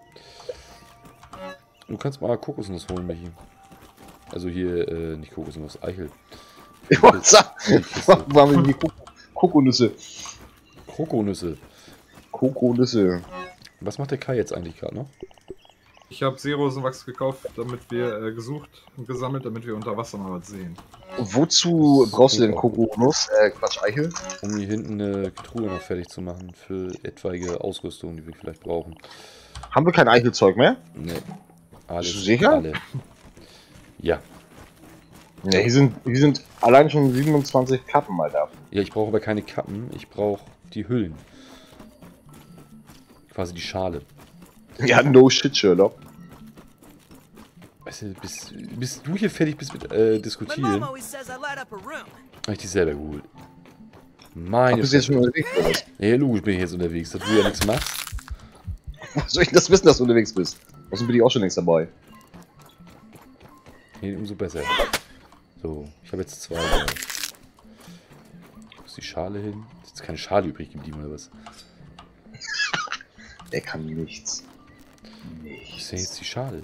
Du kannst mal Kokosnuss holen, Michi. Also hier, äh, nicht Kokosnuss, Eichel. Ich wollte sagen, warum haben wir die Kokonüsse? Krokonüsse. Kokonüsse. Was macht der Kai jetzt eigentlich gerade noch? Ich habe Seerosenwachs gekauft, damit wir äh, gesucht und gesammelt, damit wir unter Wasser mal was sehen. Wozu brauchst du denn Kokonuss? Äh, Quatsch, Eichel? Um hier hinten eine Truhe noch fertig zu machen für etwaige Ausrüstung, die wir vielleicht brauchen. Haben wir kein Eichelzeug mehr? Nee. Alles. Bist du sicher? Alle. Ja. Ja, hier sind, hier sind allein schon siebenundzwanzig Kappen, Alter. Ja, ich brauche aber keine Kappen, ich brauche die Hüllen. Quasi die Schale. Ja, no shit, Sherlock. Weißt du, bis, bis du hier fertig bist mit äh, My diskutieren, mom always says I light up a room. habe ich die selber geholt. Ach, Meine bist du jetzt Fresse. schon unterwegs oder was? Ja, logisch bin ich jetzt unterwegs, dass du ja nichts machst. Woher soll ich das wissen, dass du unterwegs bist? Außerdem bin ich auch schon längst dabei. Nee, umso besser. So, ich habe jetzt zwei. Wo ist die Schale hin? Ist jetzt keine Schale übrig geblieben oder was? Der kann nichts. Wo ist Nichts. denn jetzt die Schale?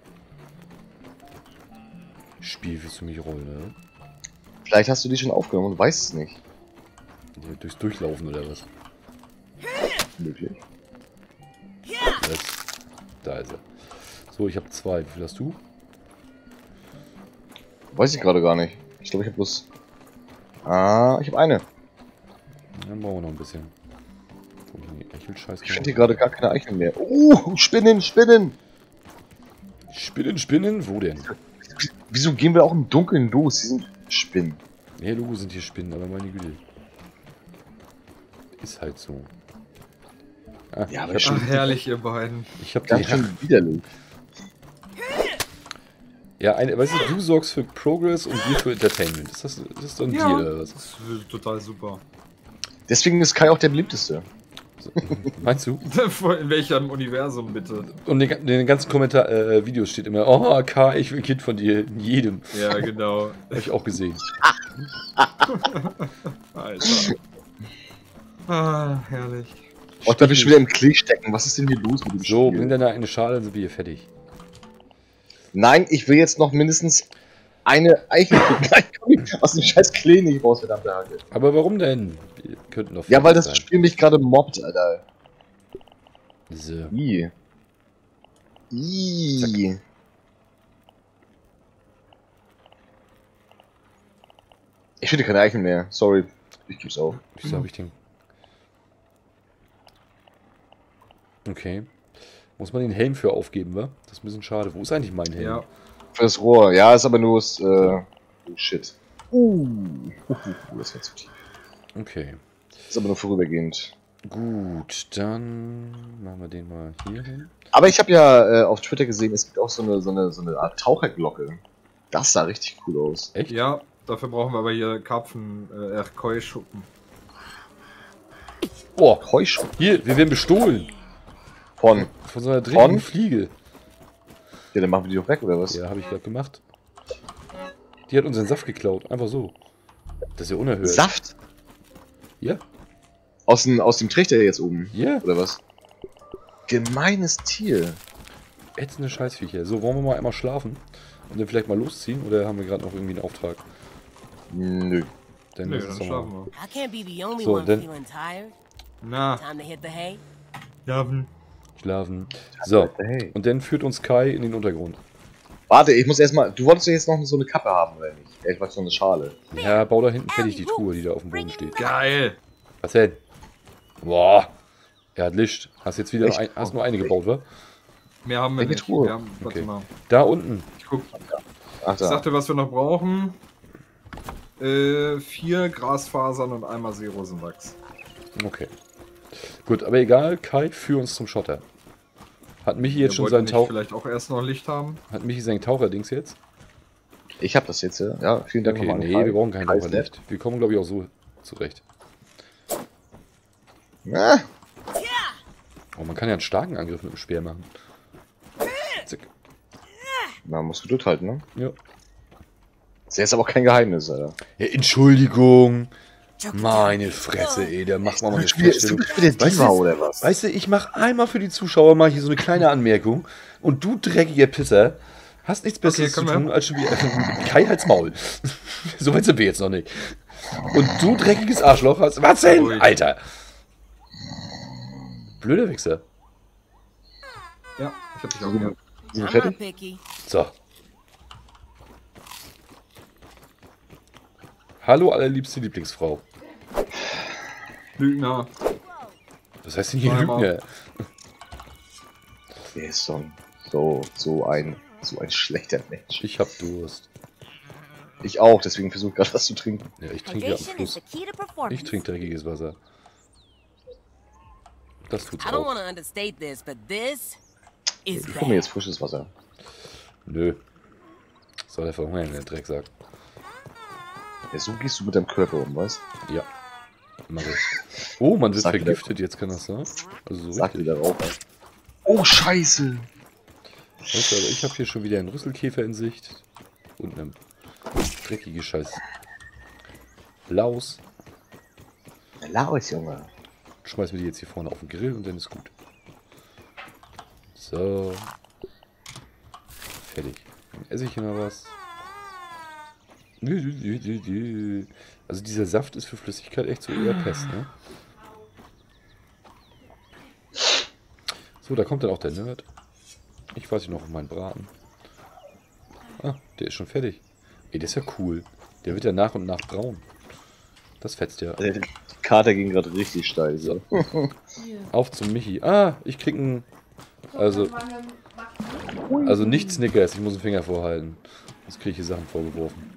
Spiel, willst du mich rollen, oder? Vielleicht hast du die schon aufgenommen und weißt es nicht. Ja, durchs Durchlaufen oder was? Möglich. Das, da ist er. So, ich habe zwei. Wie viel hast du? Weiß ich gerade gar nicht. Ich glaube, ich habe bloß... Ah, ich habe eine. Dann brauchen wir noch ein bisschen. Eichelscheiß. Ich finde hier gerade gar keine Eicheln mehr. Oh, Spinnen, Spinnen! Spinnen, Spinnen? Wo denn? Wieso gehen wir auch im Dunkeln los? Hier sind Spinnen. Ja, Logo sind hier Spinnen, aber meine Güte. Ist halt so. Ah, Ja, aber ich schon- hab, Ach, herrlich, ihr beiden. ich hab die. Ganz schön widerlich. Ja, eine, weißt du, du sorgst für Progress und wir für Entertainment. Ist das, ist das dann Ja. dir oder was? Das ist total super. Deswegen ist Kai auch der beliebteste. So, meinst du? In welchem Universum bitte? Und in den, in den ganzen Kommentar äh, Videos steht immer, oh K, ich will ein Kind von dir. In jedem. Ja, genau. Hab ich auch gesehen. Alter. Ah, herrlich. Oh, da bist du wieder im Klee stecken. Was ist denn hier los mit dem So, Spiel? bring deine eine Schale, dann sind wir hier fertig. Nein, ich will jetzt noch mindestens eine Eichel gucken. Nein, komm ich aus dem scheiß Klee nicht raus, verdammte Hacke. Aber warum denn? Wir könnten doch Ja, weil das fertig Spiel mich gerade mobbt, Alter. sein. So. I. I. Ich finde keine Eichel mehr. Sorry. Ich geb's auf. Wieso habe ich den? Okay. Muss man den Helm für aufgeben, wa? Das ist ein bisschen schade. Wo ist eigentlich mein Helm? Ja. Für das Rohr. Ja, ist aber nur das, äh... Oh, shit. Uh. Das war zu tief. Okay. Ist aber nur vorübergehend. Gut, dann machen wir den mal hier hin. Aber ich habe ja äh, auf Twitter gesehen, es gibt auch so eine, so eine, so eine Art Taucherglocke. Das sah richtig cool aus. Echt? Ja, dafür brauchen wir aber hier Karpfen, äh, Keuschuppen. Boah, Heuschreck hier, wir werden bestohlen. von. Von so einer dreckigen Von? Fliege. Ja, dann machen wir die doch weg, oder was? Ja, habe ich gerade gemacht. Die hat unseren Saft geklaut. Einfach so. Das ist ja unerhört. Saft? Ja, Aus dem, aus dem Trichter jetzt oben. ja. Oder was? Gemeines Tier. Ätzende Scheißviecher. So, wollen wir mal einmal schlafen? Und dann vielleicht mal losziehen? Oder haben wir gerade noch irgendwie einen Auftrag? Nö. Dann Nö, lass dann uns doch schlafen mal. wir. I can't be the only So, one then- feeling tired. Na, Time to hit the hay. schlafen. Schlafen. So, Hey. und dann führt uns Kai in den Untergrund. Warte, ich muss erstmal. Du wolltest ja jetzt noch so eine Kappe haben, oder nicht? Ja, ich wollte so eine Schale. Ja, bau da hinten fertig die Truhe, die da auf dem Boden steht. Geil. Was denn? Boah. Er hat Licht. Hast jetzt wieder Echt? ein, hast nur eine gebaut, wa? Mehr haben wir Welche nicht. Truhe? Wir haben, warte Okay. mal. Da unten. Ich guck. Ach Ich da. sagte, was wir noch brauchen. Äh, vier Grasfasern und einmal Seerosenwachs. Okay. Gut, aber egal. Kai, führ uns zum Schotter. Hat Michi jetzt Ihr schon wollt seinen nicht Tauch... vielleicht auch erst noch Licht haben? Hat Michi seinen Taucherdings jetzt? Ich hab das jetzt, ja. Ja, vielen Dank Okay, nochmal. an nee, Kai. wir brauchen kein Kai ist Taucherlicht. Wir kommen, glaube ich, auch so zurecht. nett. Ah, Oh, man kann ja einen starken Angriff mit dem Speer machen. Zack. man muss Geduld halten, ne? Ja. Das ist jetzt aber auch kein Geheimnis, Alter. Ja, Entschuldigung. Meine Fresse, ey, der macht mal eine Ist das Vorstellung. wieder Weißt Diva du, oder was? weißt du, ich mach einmal für die Zuschauer mal hier so eine kleine Anmerkung und du dreckiger Pisser hast nichts Besseres Okay, zu können tun, als schon wieder... Kai, halt's Maul. So weit sind wir jetzt noch nicht. Und du dreckiges Arschloch hast... Was denn, Ruhig. Alter? Blöder Wichser. Ja, ich hab dich auch gehört. Sind wir I'm not fertig? picky. So. Hallo, allerliebste Lieblingsfrau. Lügner. Was heißt denn hier Warte mal. Lügner? Der ist so, so, so ein, so ein schlechter Mensch. Ich hab Durst. Ich auch, deswegen versuche ich gerade was zu trinken. Ja, ich trinke ja am Hydration is Fluss. the key to performance. Ich trinke dreckiges Wasser. Das tut's I don't auch. want to understate this, but this is Ich hole mir bad. jetzt frisches Wasser. Nö. Soll er verhungern, der Drecksack. Ja, so gehst du mit deinem Körper um, weißt Ja. Mach ich. Oh, man wird Sag wieder. vergiftet jetzt, kann das sein? Also so Sag richtig. wieder rauf. ey. Oh, Scheiße! Weißt du, aber ich habe hier schon wieder einen Rüsselkäfer in Sicht. Und eine dreckige Scheiß. Laus. Laus, Junge. Schmeißen wir die jetzt hier vorne auf den Grill und dann ist gut. So. Fertig. Dann esse ich hier noch was. Also dieser Saft ist für Flüssigkeit echt so eher Pest, ne? So, da kommt dann auch der Nerd. Ich weiß nicht noch auf meinen Braten. Ah, der ist schon fertig. Ey, der ist ja cool. Der wird ja nach und nach braun. Das fetzt ja. Die Karte ging gerade richtig steil. So. Auf zum Michi. Ah, ich krieg einen... Also... Also nicht Snickers, ich muss den Finger vorhalten. Sonst kriege ich hier Sachen vorgeworfen.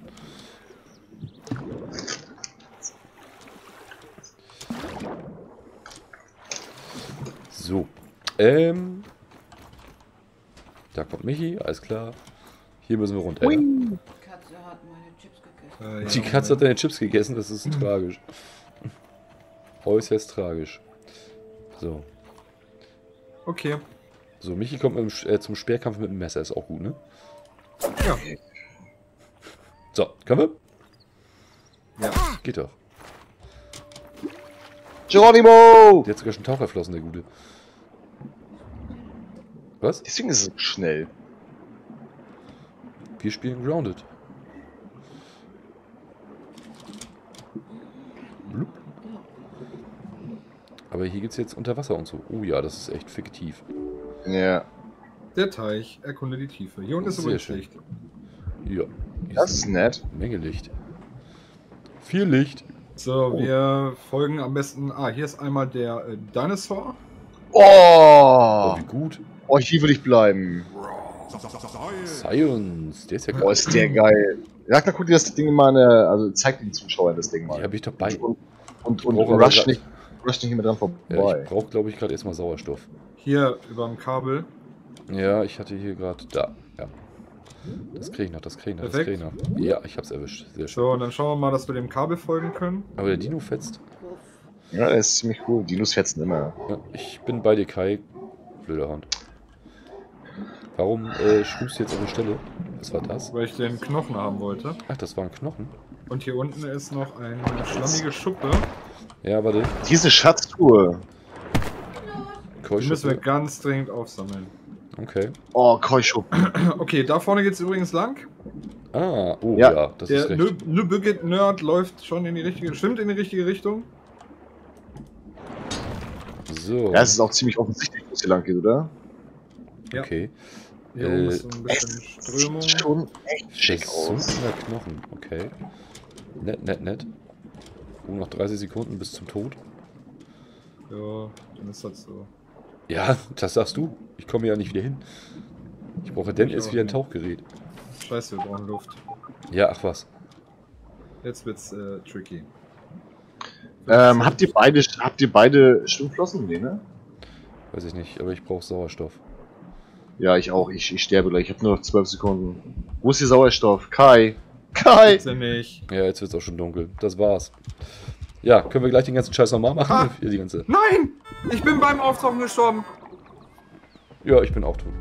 So. Ähm... Da kommt Michi, alles klar. Hier müssen wir runter. Ja. Die Katze hat meine Chips gegessen. Äh, ja, Die Katze hat deine Chips gegessen, das ist tragisch. Äußerst tragisch. So. Okay. So, Michi kommt mit dem, äh, zum Speerkampf mit dem Messer, ist auch gut, ne? Ja. So, können wir? Ja. Geht doch. Geronimo! Der hat sogar schon Taucherflossen, der Gute. Was? Deswegen ist es so schnell. Wir spielen Grounded. Blub. Aber hier geht's jetzt unter Wasser und so. Oh ja, das ist echt fiktiv. Ja. Der Teich, erkunde die Tiefe. Hier unten ist Sehr übrigens schön. Licht. Ja. Hier Das ist ist nett. eine Menge Licht. Viel Licht. So, Oh. wir folgen am besten. Ah, hier ist einmal der äh, Dinosaur. Oh, Oh! wie gut. Oh, hier würde ich bleiben. Science. Der ist ja Oh, geil. ist der geil. Ragnar, guck dir das Ding mal eine, also zeig den Zuschauern das Ding Die mal. habe ich doch bei. Und, und, und brauche aber rush, grad- nicht, rush nicht immer dran Ja, vorbei. ich brauche, glaube ich, gerade erstmal Sauerstoff. Hier über dem Kabel. Ja, ich hatte hier gerade... Da. Ja. Das kriege ich noch, das kriege ich noch, das kriege ich Perfekt. noch. Ja, ich hab's erwischt. Sehr schön. So, und dann schauen wir mal, dass wir dem Kabel folgen können. Aber der Dino fetzt. Ja, das ist ziemlich cool. Dinos fetzen immer. Ja, ich bin bei dir, Kai. Blöder Hund. Warum äh, schwungst du jetzt auf eine Stelle? Was war das? Weil ich den Knochen haben wollte. Ach, das war ein Knochen. Und hier unten ist noch eine schlammige Schuppe. Ja, warte. Diese Schatztruhe. Die müssen wir Keuschuppe. ganz dringend aufsammeln. Okay. Oh, Keuschuppen. Okay, da vorne geht es übrigens lang. Ah, oh ja, Ja, das Der ist recht. Nübügget-Nerd läuft schon in die richtige, schwimmt in die richtige Richtung. So. Ja, es ist auch ziemlich offensichtlich, wo es hier lang geht, oder? Ja. Okay. Hier Äh, oben ist so ein bisschen Strömung. Sieht schon echt schick aus. Versunkener Knochen. Okay. Nett, nett, nett. Oh, noch dreißig Sekunden bis zum Tod. Ja, dann ist das so. Ja, das sagst du. Ich komme ja nicht wieder hin. Ich brauche denn Ich erst auch wieder ein nicht. Tauchgerät. Scheiße, wir brauchen Luft. Ja, ach was. Jetzt wird's äh, tricky. Ähm, habt ihr beide, habt ihr beide Schwimmflossen? Nee, ne? Weiß ich nicht, aber ich brauche Sauerstoff. Ja, ich auch. Ich, ich sterbe gleich. Ich habe nur noch zwölf Sekunden. Wo ist der Sauerstoff? Kai! Kai! Bitte nicht. Ja, jetzt wird es auch schon dunkel. Das war's. Ja, können wir gleich den ganzen Scheiß nochmal machen? Ah. Hier die ganze. Nein! Ich bin beim Auftauchen gestorben. Ja, ich bin auch tot.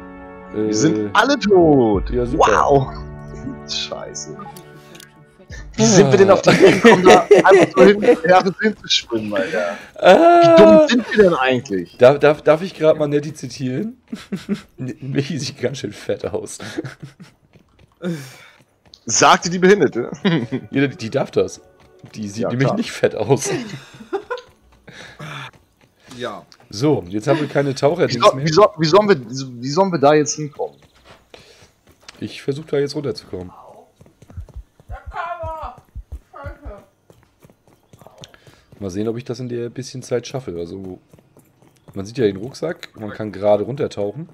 Äh, Wir sind alle tot! ja, super. Wow! Scheiße. Wie sind wir denn auf die Idee gekommen, da einfach so hin, ja, hinzuschwimmen, Alter? Wie dumm sind wir denn eigentlich? Darf, darf, darf ich gerade mal Nettie zitieren? Michi sieht ganz schön fett aus. Sagte die Behinderte. Ja, die, die darf das. Die sieht Ja, nämlich klar. nicht fett aus. Ja. So, jetzt haben wir keine Wie, Taucherdings so, mehr. wie, so, wie, sollen wir, wie sollen wir da jetzt hinkommen? Ich versuche da jetzt runterzukommen. Der Kammer! Scheiße. Mal sehen, ob ich das in der bisschen Zeit schaffe. Also, man sieht ja den Rucksack, man kann gerade runtertauchen.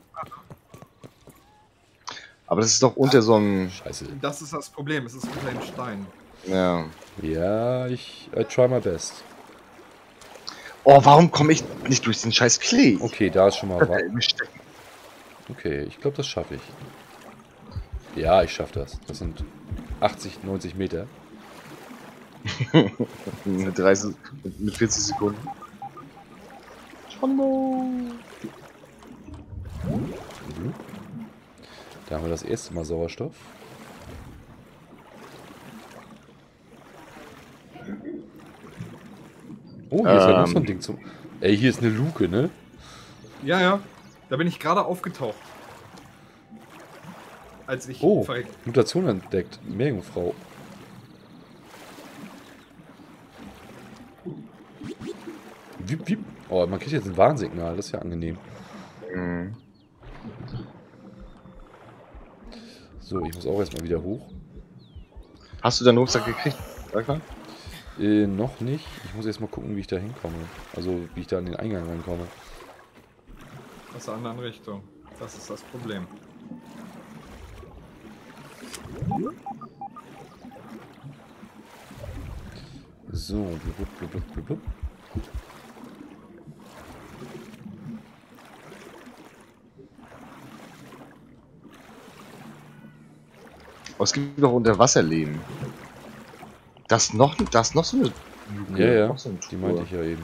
Aber das ist doch unter so einem... Scheiße. Das ist das Problem, es ist unter den Stein. Ja. Ja, ich I try my best. Oh, warum komme ich nicht durch den scheiß Klee? Okay, da ist schon mal was. Im Stecken. Okay, ich glaube, das schaffe ich. Ja, ich schaffe das. Das sind achtzig, neunzig Meter. mit, dreißig, mit vierzig Sekunden. Da haben wir das erste Mal Sauerstoff. Oh, hier ist ja noch so ein Ähm. Ding zum... Ey, hier ist eine Luke, ne? Ja, ja. Da bin ich gerade aufgetaucht. Als ich Oh, verreckt. Mutation entdeckt. Meerjungfrau. Wiep, wiep. Oh, man kriegt jetzt ein Warnsignal. Das ist ja angenehm. Mhm. So, ich muss auch erstmal wieder hoch. Hast du deinen Rucksack gekriegt? Ragnar? Äh, noch nicht. Ich muss erstmal gucken, wie ich da hinkomme. Also, wie ich da an den Eingang reinkomme. Aus der anderen Richtung. Das ist das Problem. So, blub, blub, blub, blub, blub. Oh, es gibt noch Unterwasserleben. Das noch, das noch so eine... Ja, ja, noch so eine die Truhe. meinte ich ja eben.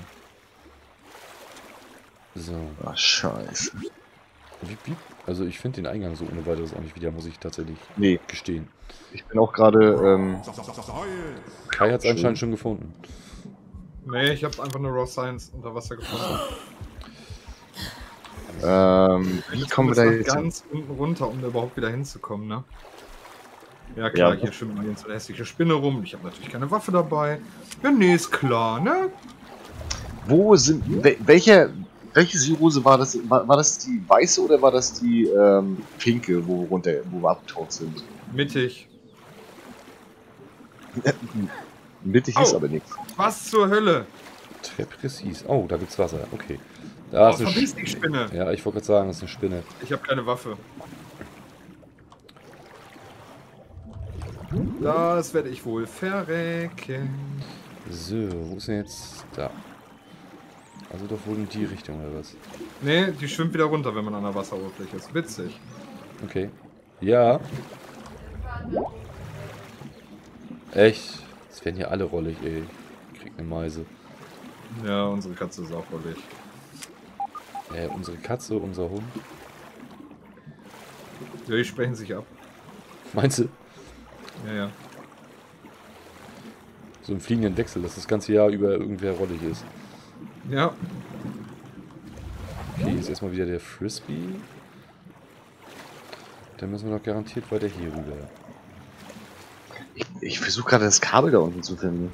So, Ach, scheiße. wiep, wiep. Also ich finde den Eingang so ohne weiteres auch nicht wieder, muss ich tatsächlich Nee, gestehen. ich bin auch gerade... Ähm, Kai hat es Schön. anscheinend schon gefunden. Nee, ich habe einfach nur Raw Science unter Wasser gefunden. ähm, wie Jetzt kommen wir da muss man jetzt hin? ganz unten runter, um da überhaupt wieder hinzukommen, ne? Ja klar, Ja. hier schwimmt man jetzt so eine hässliche Spinne rum. Ich habe natürlich keine Waffe dabei. Ja, nee, ist klar, ne? Wo sind... Wel welche... Welche Seerose war das? War, war das die weiße oder war das die ähm, pinke, wo wir runter, wo wir abgetaucht sind? Mittig. Mittig ist Au. aber nichts. Was zur Hölle? Très präzis. Oh, da gibt's Wasser. Okay. Da Oh, ist eine verpiss Sch die Spinne. Ja, ich wollte gerade sagen, das ist eine Spinne. Ich habe keine Waffe. Das werde ich wohl verrecken. So, wo ist denn jetzt... Da. Also doch wohl in die Richtung, oder was? Nee, die schwimmt wieder runter, wenn man an der Wasseroberfläche ist. Witzig. Okay. Ja. Echt? Das werden hier alle rollig, ey. Ich krieg eine Meise. Ja, unsere Katze ist auch rollig. Äh, unsere Katze, unser Hund. Ja, die sprechen sich ab. Meinst du? Ja, ja. So einen fliegenden Wechsel, dass das ganze Jahr über irgendwer rollig ist. Ja, Okay, jetzt erstmal wieder der Frisbee. Dann müssen wir doch garantiert weiter hier rüber. Ich, ich versuche gerade das Kabel da unten zu finden.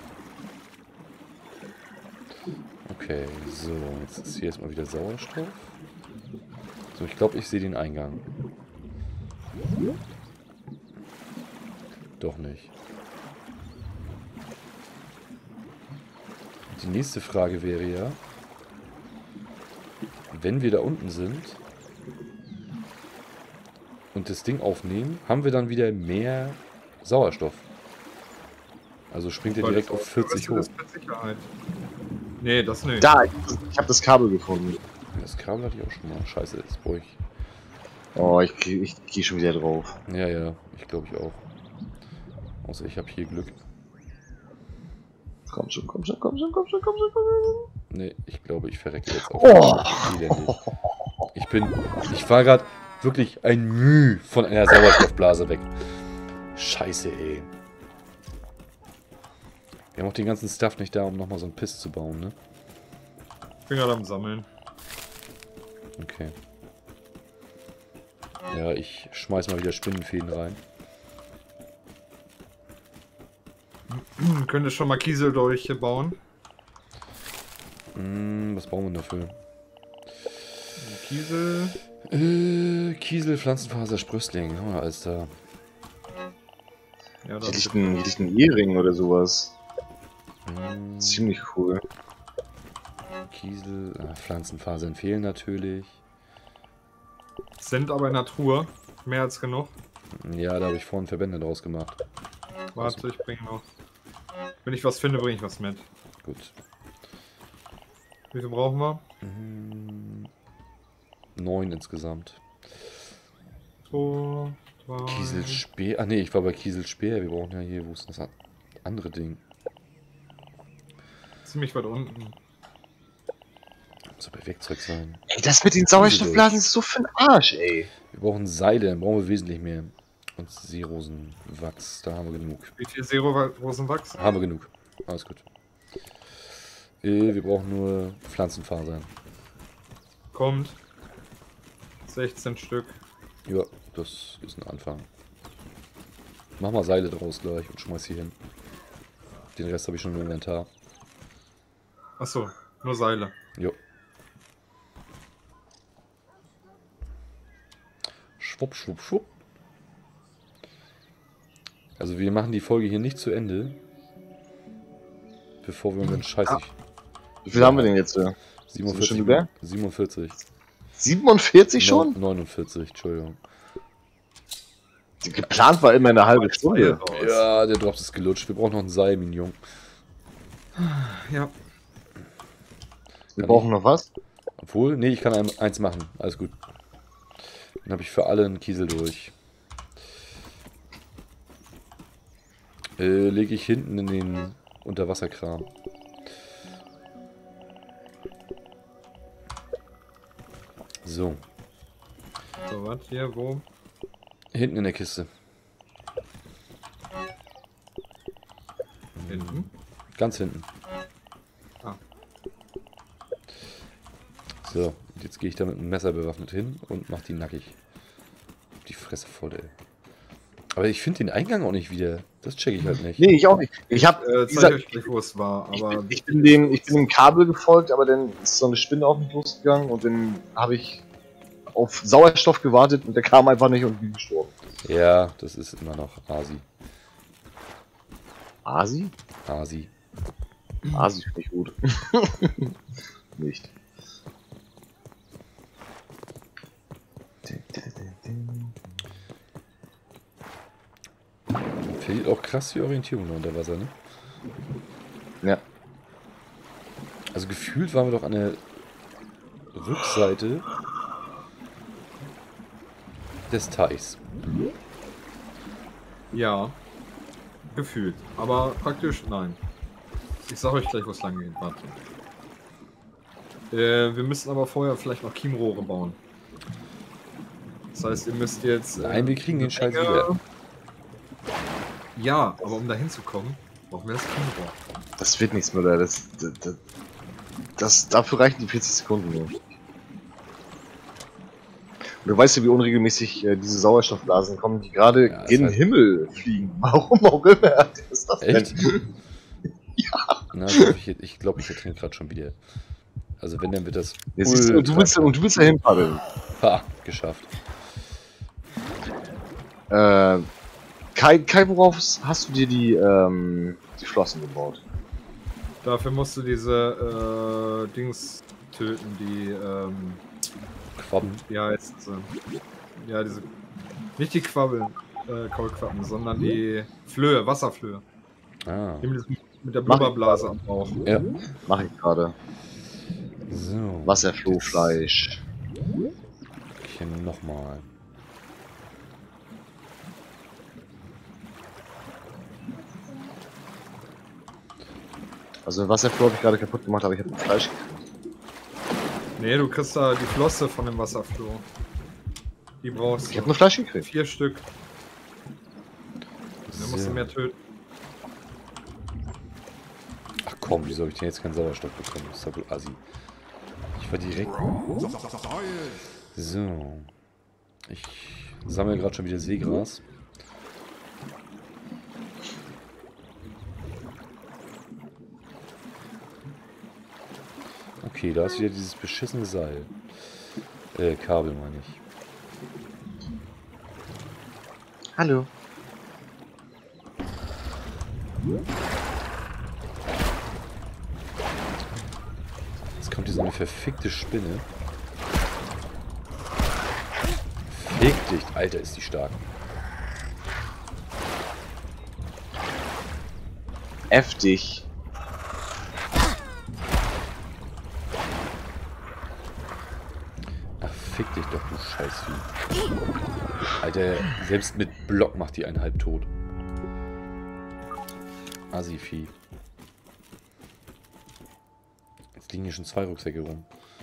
Okay, so, jetzt ist hier erstmal wieder Sauerstoff. So, ich glaube, ich sehe den Eingang. Doch nicht. Die nächste Frage wäre ja, wenn wir da unten sind und das Ding aufnehmen, haben wir dann wieder mehr Sauerstoff. Also springt er weil direkt das auf vierzig hoch. ist mit Sicherheit. Nee, das nicht. Da, ich, ich habe das Kabel gefunden. Das Kabel hatte ich auch schon mal. Scheiße, jetzt brauche ich... Oh, ich, geh- ich gehe schon wieder drauf. Ja, ja, ich glaube ich auch. Außer ich habe hier Glück. Komm schon, komm schon, komm schon, komm schon, komm schon, komm schon. Nee, ich glaube, ich verrecke jetzt auch. Oh. Elendig. Ich bin... Ich war gerade wirklich ein Müh von einer Sauerstoffblase weg. Scheiße, ey. Wir haben auch den ganzen Stuff nicht da, um nochmal so einen Piss zu bauen, ne? Ich bin gerade am Sammeln. Okay. Ja, ich schmeiß mal wieder Spinnenfäden rein. Hm, könnt ihr schon mal Kieseldolche bauen? Hm, was bauen wir dafür? Kiesel. Äh, Kiesel, Pflanzenfaser, Sprössling. Haben wir alles da. Ja, Hier das liegt ein, hier liegt ein Ehering oder sowas. Hm, Ziemlich cool. Kiesel, äh, Pflanzenfasern fehlen natürlich. sind aber in der Truhe. Mehr als genug. Ja, da habe ich vorhin Verbände draus gemacht. Warte, ich bringe noch. Wenn ich was finde, bringe ich was mit. Gut. Wie viel brauchen wir? Hm, neun insgesamt. zwei, drei. Kieselspeer. Ah ne, ich war bei Kieselspeer. Wir brauchen ja hier, wo ist das andere Ding? Ziemlich weit unten. Muss aber Werkzeug sein. Ey, das mit den Sauerstoffblasen ist so für den Arsch, ey. Wir brauchen Seile, dann brauchen wir wesentlich mehr. Und Seerosenwachs, da haben wir genug. Wie viel Zero-Rosenwachs? Haben wir genug. Alles gut. Äh, wir brauchen nur Pflanzenfasern. Kommt. sechzehn Stück. Ja, das ist ein Anfang. Mach mal Seile draus gleich und schmeiß hier hin. Den Rest habe ich schon im Inventar. Achso, nur Seile. Jo. Schwupp, schwupp, schwupp. Also wir machen die Folge hier nicht zu Ende. Bevor wir uns scheiße. Wie viel haben wir denn jetzt? Äh? siebenundvierzig. Sind wir schon über? siebenundvierzig. siebenundvierzig schon? Neun- neunundvierzig, Entschuldigung. Geplant war immer eine halbe Stunde. Ja, der Drops ist gelutscht. Wir brauchen noch ein Seil, Mignon. Ja. Wir Kann brauchen ich? noch was? Obwohl, nee, ich kann ein, eins machen. Alles gut. Dann habe ich für alle einen Kiesel durch. Äh, lege ich hinten in den Unterwasserkram. So. So, was hier, wo? Hinten in der Kiste. Hinten? Ganz hinten. Ah. So, und jetzt gehe ich da mit einem Messer bewaffnet hin und mach die nackig. Die Fresse voll, ey. Aber ich finde den Eingang auch nicht wieder. Das checke ich halt nicht. Nee, ich auch nicht. Ich hab, Äh, wie zeig gesagt, euch gleich, wo es war, ich, aber bin, ich, bin dem, ich bin dem Kabel gefolgt, aber dann ist so eine Spinne auf mich losgegangen und dann habe ich auf Sauerstoff gewartet und der kam einfach nicht und bin gestorben. Ja, das ist immer noch Asi. Asi? Asi. Asi finde ich gut. Nicht. Fehlt auch krass die Orientierung noch unter Wasser, ne? Ja. Also gefühlt waren wir doch an der Rückseite des Teichs. ja. Gefühlt. Aber praktisch nein. Ich sag euch gleich, wo es lang geht. Warte. Äh, wir müssen aber vorher vielleicht noch Kiemrohre bauen. Das heißt, ihr müsst jetzt. Äh, Nein, wir kriegen den Scheiß Menge- wieder. Ja, aber um da hinzukommen, brauchen wir das Kiemrohr. Das wird nichts, Müller. Das, das, das, das, dafür reichen die vierzig Sekunden nur. Und du weißt ja, wie unregelmäßig äh, diese Sauerstoffblasen kommen, die gerade Ja, ist in den halt- Himmel fliegen. Warum auch immer. Was ist das denn? Echt? Ja. Na, glaub ich ich glaube, ich ertrinke gerade schon wieder. Also wenn, dann wird das... Ja, siehst du, und du willst, und du willst da hinpaddeln. Ha, geschafft. Äh, Kai, Kai, worauf hast du dir die, ähm, die Flossen gebaut? Dafür musst du diese äh, Dings töten, die, ähm, Quabben. wie heißt sie? Ja, diese. Nicht die Quabbeln, äh, Kaulquappen, sondern die Flöhe, Wasserflöhe. Ah. Die mit, diesem- mit der Mach ich Blubberblase am Bauch. Ja. Mach ich gerade. So. Wasserflohfleisch. Hier nochmal. Also Wasserfloh habe ich gerade kaputt gemacht, aber ich habe ein Fleisch gekriegt. Nee, du kriegst da die Flosse von dem Wasserfloh. Die brauchst Ich du. habe nur Fleisch gekriegt. Vier Stück. Da musst du So. mehr töten. komm, wieso habe ich denn jetzt keinen Sauerstoff bekommen? Das ist doch wohl assi. Ich war direkt... So. Ich sammle gerade schon wieder Seegras. Okay, da ist wieder dieses beschissene Seil. Äh, Kabel meine ich. Hallo. Jetzt kommt hier so eine verfickte Spinne. Fick dich, Alter, ist die stark. Heftig. Ach, fick dich doch, du Scheißvieh. Alter, selbst mit Block macht die einen halb tot. Assi-Vieh. Jetzt liegen hier schon zwei Rucksäcke rum.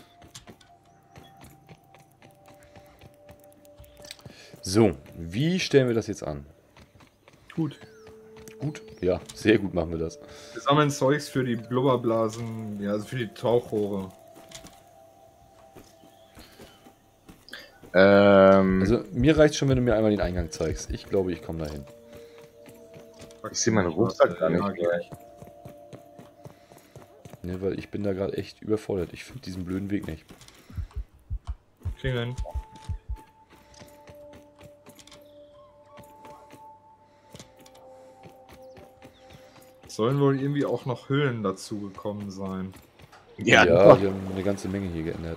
So, wie stellen wir das jetzt an? Gut. Gut? Ja, sehr gut machen wir das. Wir sammeln Zeugs für die Blubberblasen, ja, also für die Tauchrohre. Ähm, Also, mir reicht schon, wenn du mir einmal den Eingang zeigst. Ich glaube, ich komme dahin. ich sehe meinen Rucksack gar Ja, nicht. gleich. Ne, weil ich bin da gerade echt überfordert. Ich finde diesen blöden Weg nicht. Kriegen wir hin. Sollen wohl irgendwie auch noch Höhlen dazu gekommen sein. Ja, Ja, die haben eine ganze Menge hier geändert.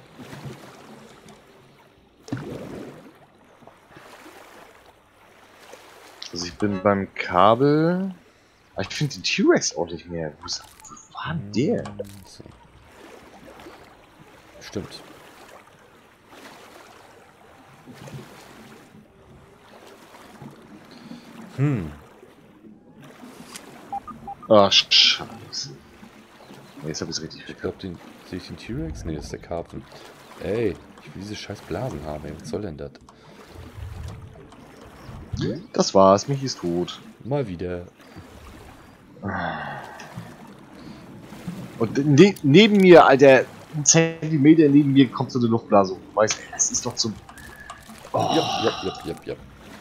also ich bin beim Kabel. Aber ich finde den T-Rex auch nicht mehr. Wo ist- wo war denn der? So. Stimmt. Hm. Ach, scheiße. Nee, jetzt hab ich's richtig Ich weg. glaube, den sehe ich den T-Rex? Ne, das ist der Karpfen. Ey, ich will diese scheiß Blasen haben, ey. Was soll denn das? Das war's, Michi ist tot. Mal wieder. Und ne neben mir, Alter, ein Zentimeter neben mir kommt so eine Luftblase. Du weißt, das ist doch zum... Oh. Ja, ja, ja, ja, ja.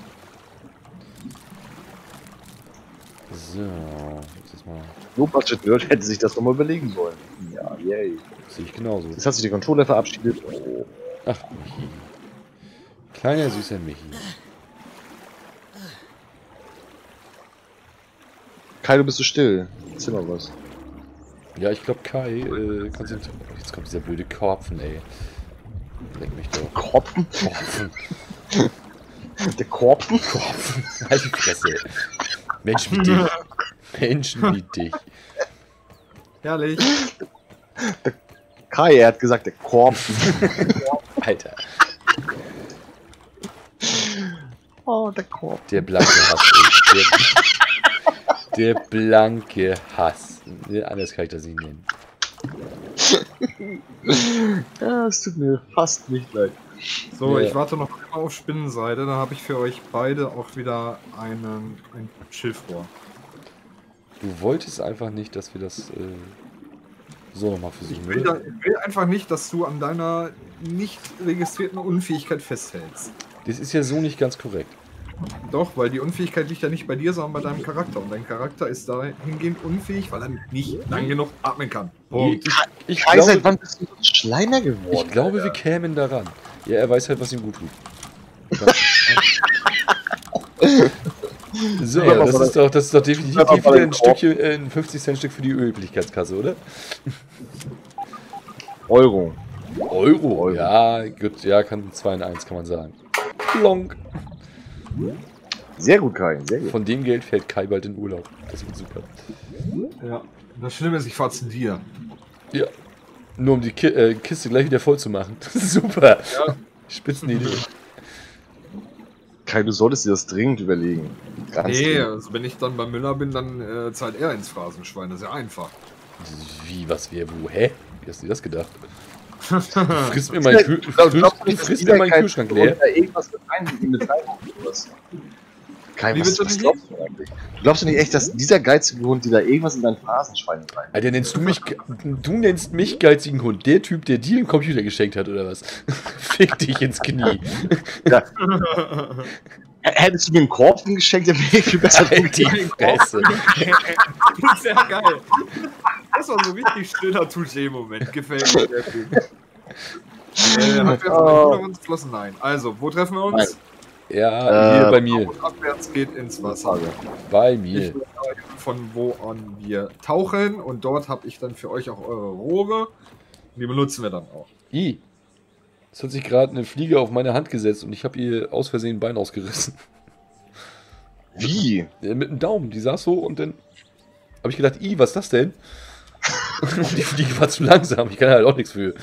So, jetzt ist mal. No Budget Nerd hätte sich das nochmal überlegen sollen. Ja, yay. Sehe ich genauso. Jetzt hat sich der Controller verabschiedet. Oh. Ach, Michi. Kleiner süßer Michi. Kai, du bist so still. Erzähl mal was. Ja, ich glaube Kai, äh, konzentriert. Jetzt kommt dieser blöde Korpfen, ey. Leck mich doch. Korpfen? Korpfen. Der Korpfen? Korpfen. Halt die Fresse. Menschen wie dich. Menschen wie dich. Herrlich. Kai, er hat gesagt, der Korpfen. Alter. Oh, der Korpfen. Der blanke Hass, ey. Der, der blanke Hass. Ne, anders kann ich das nicht nennen. Ja, es tut mir fast nicht leid. So, Ja. ich warte noch immer auf Spinnenseide, dann habe ich für euch beide auch wieder einen, ein Schilfrohr. Du wolltest einfach nicht, dass wir das äh, so nochmal Ich versuchen, will, oder? da, ich will einfach nicht, dass du an deiner nicht registrierten Unfähigkeit festhältst. Das ist ja so nicht ganz korrekt. Doch, weil die Unfähigkeit liegt ja nicht bei dir, sondern bei deinem Charakter. Und dein Charakter ist dahingehend unfähig, weil er nicht lang genug atmen kann. Punkt. Ich, ich, Kai, seit glaube, wann bist du so ein Schleimer geworden? ich glaube, wir Alter? kämen daran. Ja, er weiß halt, was ihm gut tut. So, ja, das ist doch, das ist doch definitiv Sag mal, wieder ein Korb. Stückchen, äh, ein fünfzig Cent Stück für die Üblichkeitskasse, oder? Euro. Euro, Euro. ja, gut, ja, kann zwei in eins, kann man sagen. Plonk. Sehr gut, Kai, sehr gut. Von dem Geld fährt Kai bald in Urlaub. Das wird super. Ja. Das Schlimme ist, ich fahr zu dir. Ja. Nur um die Ki äh, Kiste gleich wieder voll zu machen. Super. Ja. Spitzenidee. Kai, du solltest dir das dringend überlegen. Ganz Nee, dringend. also wenn ich dann bei Müller bin, dann äh, zahlt er ins Phrasenschwein. Das ist ja einfach. Wie, was, wer, wo, hä? Wie hast du dir das gedacht? Du frisst mir Ist meinen der- Kühl glaub- du glaubst frisst, du du nicht, dass frisst dieser mir meinen Kai Kühlschrank leer. da irgendwas mit rein, mit rein oder was? Kai, Wie was, willst du was denn glaubst du eigentlich? Du glaubst du nicht echt, dass dieser geizige Hund dir da irgendwas in dein Phrasenschwein rein? Alter, nennst du mich, du nennst mich geizigen Hund, der Typ, der dir einen Computer geschenkt hat, oder was? Fick dich ins Knie. Ja. Hättest du mir einen Korb geschenkt, der wäre viel besser Halt die Fresse. Sehr geil. Das war so ein richtig schöner Touché-Moment. Gefällt mir sehr gut. Äh, haben wir jetzt Oh. oh. uns geschlossen? Nein. Also, wo treffen wir uns? Nein. Ja, hier Äh, bei mir. Und abwärts geht ins Wasser. Bei Ich mir. weiß von wo an wir tauchen und dort habe ich dann für euch auch eure Rohre. Die benutzen wir dann auch. I. Es hat sich gerade eine Fliege auf meine Hand gesetzt und ich habe ihr aus Versehen ein Bein ausgerissen. Wie? Äh, Mit dem Daumen. Die saß so und dann habe ich gedacht, I, was ist das denn? Und die Fliege war zu langsam. Ich kann halt auch nichts für.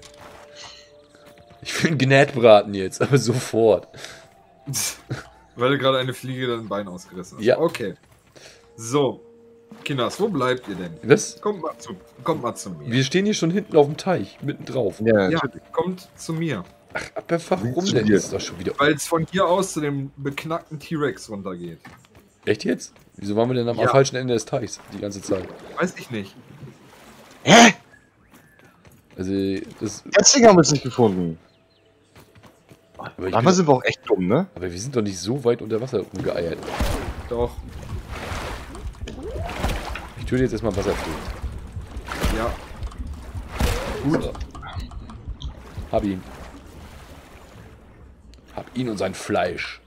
Ich will einen Gnätbraten jetzt, aber sofort. Weil du gerade eine Fliege dein Bein ausgerissen hast. Ja. Okay. So. Kinders, wo bleibt ihr denn? Was? Kommt mal zu, kommt mal zu mir. Wir stehen hier schon hinten auf dem Teich, mitten drauf. Ja, Ja, kommt zu mir. Aber warum Zu denn? dir. Das ist doch schon wieder. Weil es von hier aus zu dem beknackten T-Rex runtergeht. Echt jetzt? Wieso waren wir denn am Ja. falschen Ende des Teichs die ganze Zeit? Weiß ich nicht. Hä? Also, das. Deswegen haben wir es nicht gefunden. Aber, ich bin, Manchmal sind wir auch echt dumm, ne? aber wir sind doch nicht so weit unter Wasser rumgeeiert. Doch. Ich töte jetzt erstmal Wasserflug. Ja. Gut. So. Hab ihn. Hab ihn und sein Fleisch.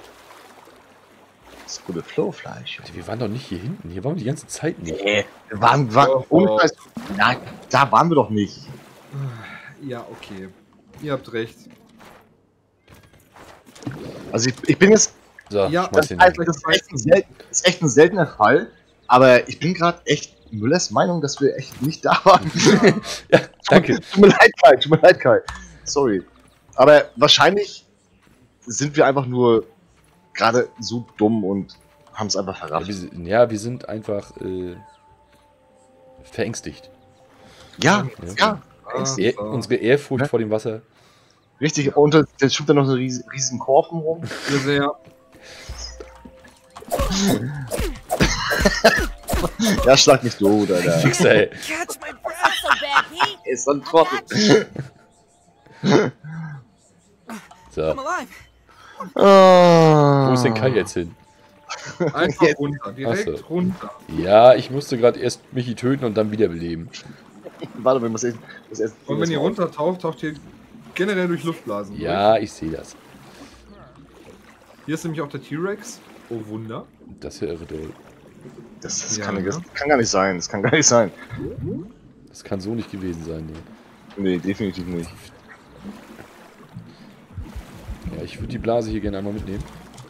Das gute Flowfleisch. Alter, wir waren doch nicht hier hinten. Hier waren wir die ganze Zeit nicht. Nee, wir waren, waren Doch, ohne doch. Scheiß. Nein, da waren wir doch nicht. Ja, okay. Ihr habt recht. Also ich, ich bin jetzt, So, Ja, schmeiß das, den heißt, hin. das, ist echt ein selten, das ist echt ein seltener Fall, aber ich bin gerade echt Müllers Meinung, dass wir echt nicht da waren. Ja, danke. Tut mir leid, Kai, tut mir leid, Kai. Sorry. Aber wahrscheinlich sind wir einfach nur gerade so dumm und haben es einfach Ja, verrafft. wir, sind- ja, wir sind einfach äh, verängstigt. Ja, Ja. ja, Ah, Ehr, so. unsere Ehrfurcht Ne? vor dem Wasser. richtig. Und der schiebt da noch so einen riesen, riesen Korken rum. Sehr, sehr. Ja, schlag mich tot, Alter. Fixer, ey. Catch my breath so bad, Pete. Ist so ein Trottel. So, I'm alive. Oh. wo ist denn Kai jetzt hin? Einfach Jetzt. runter. Direkt Ach so. runter. Ja, ich musste gerade erst Michi töten und dann wiederbeleben. Warte, wir müssen erst. müssen erst- Und wenn ihr runtertaucht, taucht ihr generell durch Luftblasen. durch. Ja, ich sehe das. Hier ist nämlich auch der T-Rex. Oh Wunder. Das ist ja irre doll. Das, das, Ja, kann, ne? das kann gar nicht sein. Das kann gar nicht sein. Das kann so nicht gewesen sein. Nee. Nee, definitiv nicht. Ja, ich würde die Blase hier gerne einmal mitnehmen.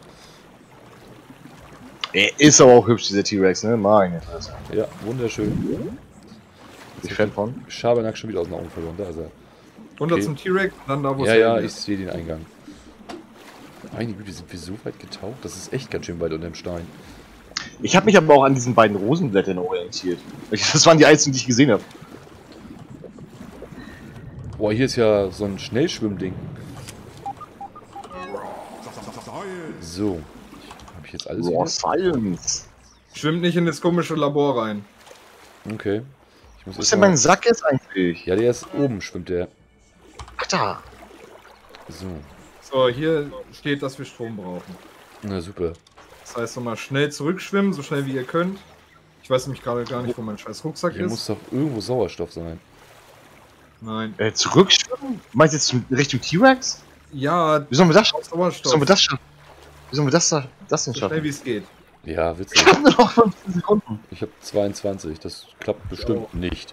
Er ist aber auch hübsch, dieser T-Rex, ne? Meine Fresse. Ja, wunderschön. Ich Fan von. Schabernack schon wieder aus den Augen verloren. Da ist er. Runter Okay. zum T-Rex, dann da, wo Ja, es ja, hin ich ist. sehe den Eingang. Meine Güte, sind wir so weit getaucht? Das ist echt ganz schön weit unter dem Stein. Ich habe mich aber auch an diesen beiden Rosenblättern orientiert. Das waren die einzigen, die ich gesehen habe. Boah, hier ist ja so ein Schnellschwimmding. So. Habe ich jetzt alles Raw wieder? Science. Schwimmt nicht in das komische Labor rein. Okay. Ich muss Wo ist erst denn mal- mein Sack jetzt eigentlich? Ja, der ist oben, schwimmt der. Ach da. So. So, hier steht, dass wir Strom brauchen. Na super. Das heißt, nochmal schnell zurückschwimmen, so schnell wie ihr könnt. Ich weiß nämlich gerade gar nicht, wo mein scheiß Rucksack Hier ist. muss doch irgendwo Sauerstoff sein. Nein. Äh, zurückschwimmen? Meinst du jetzt zum- Richtung T-Rex? Ja, Wie sollen wir das schaffen? aus Sauerstoff. Wie sollen wir das schaffen? Wie sollen wir das, da- das denn so schnell schaffen? wie es geht. Ja, witzig. Ich hab nur noch fünfzehn Sekunden. Ich habe zweiundzwanzig. Das klappt bestimmt nicht.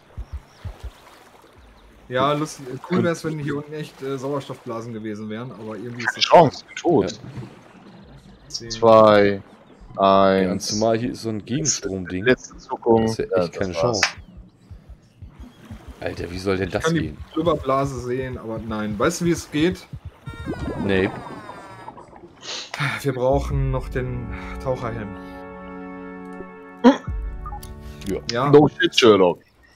Ja, lustig. Cool wäre es, wenn hier unten echt äh, Sauerstoffblasen gewesen wären, aber irgendwie ist Keine das Chance, ich bin tot. zehn. Zwei, Ja, und eins. zumal hier ist so ein Gegenstromding. Letzte Zuckung. Das ist ja echt das keine war's. Chance. Alter, wie soll denn Ich das kann die gehen? Blubberblase sehen, aber nein. Weißt du, wie es geht? Nee. Wir brauchen noch den Taucherhelm. Ja. Ja, No shit, Sherlock.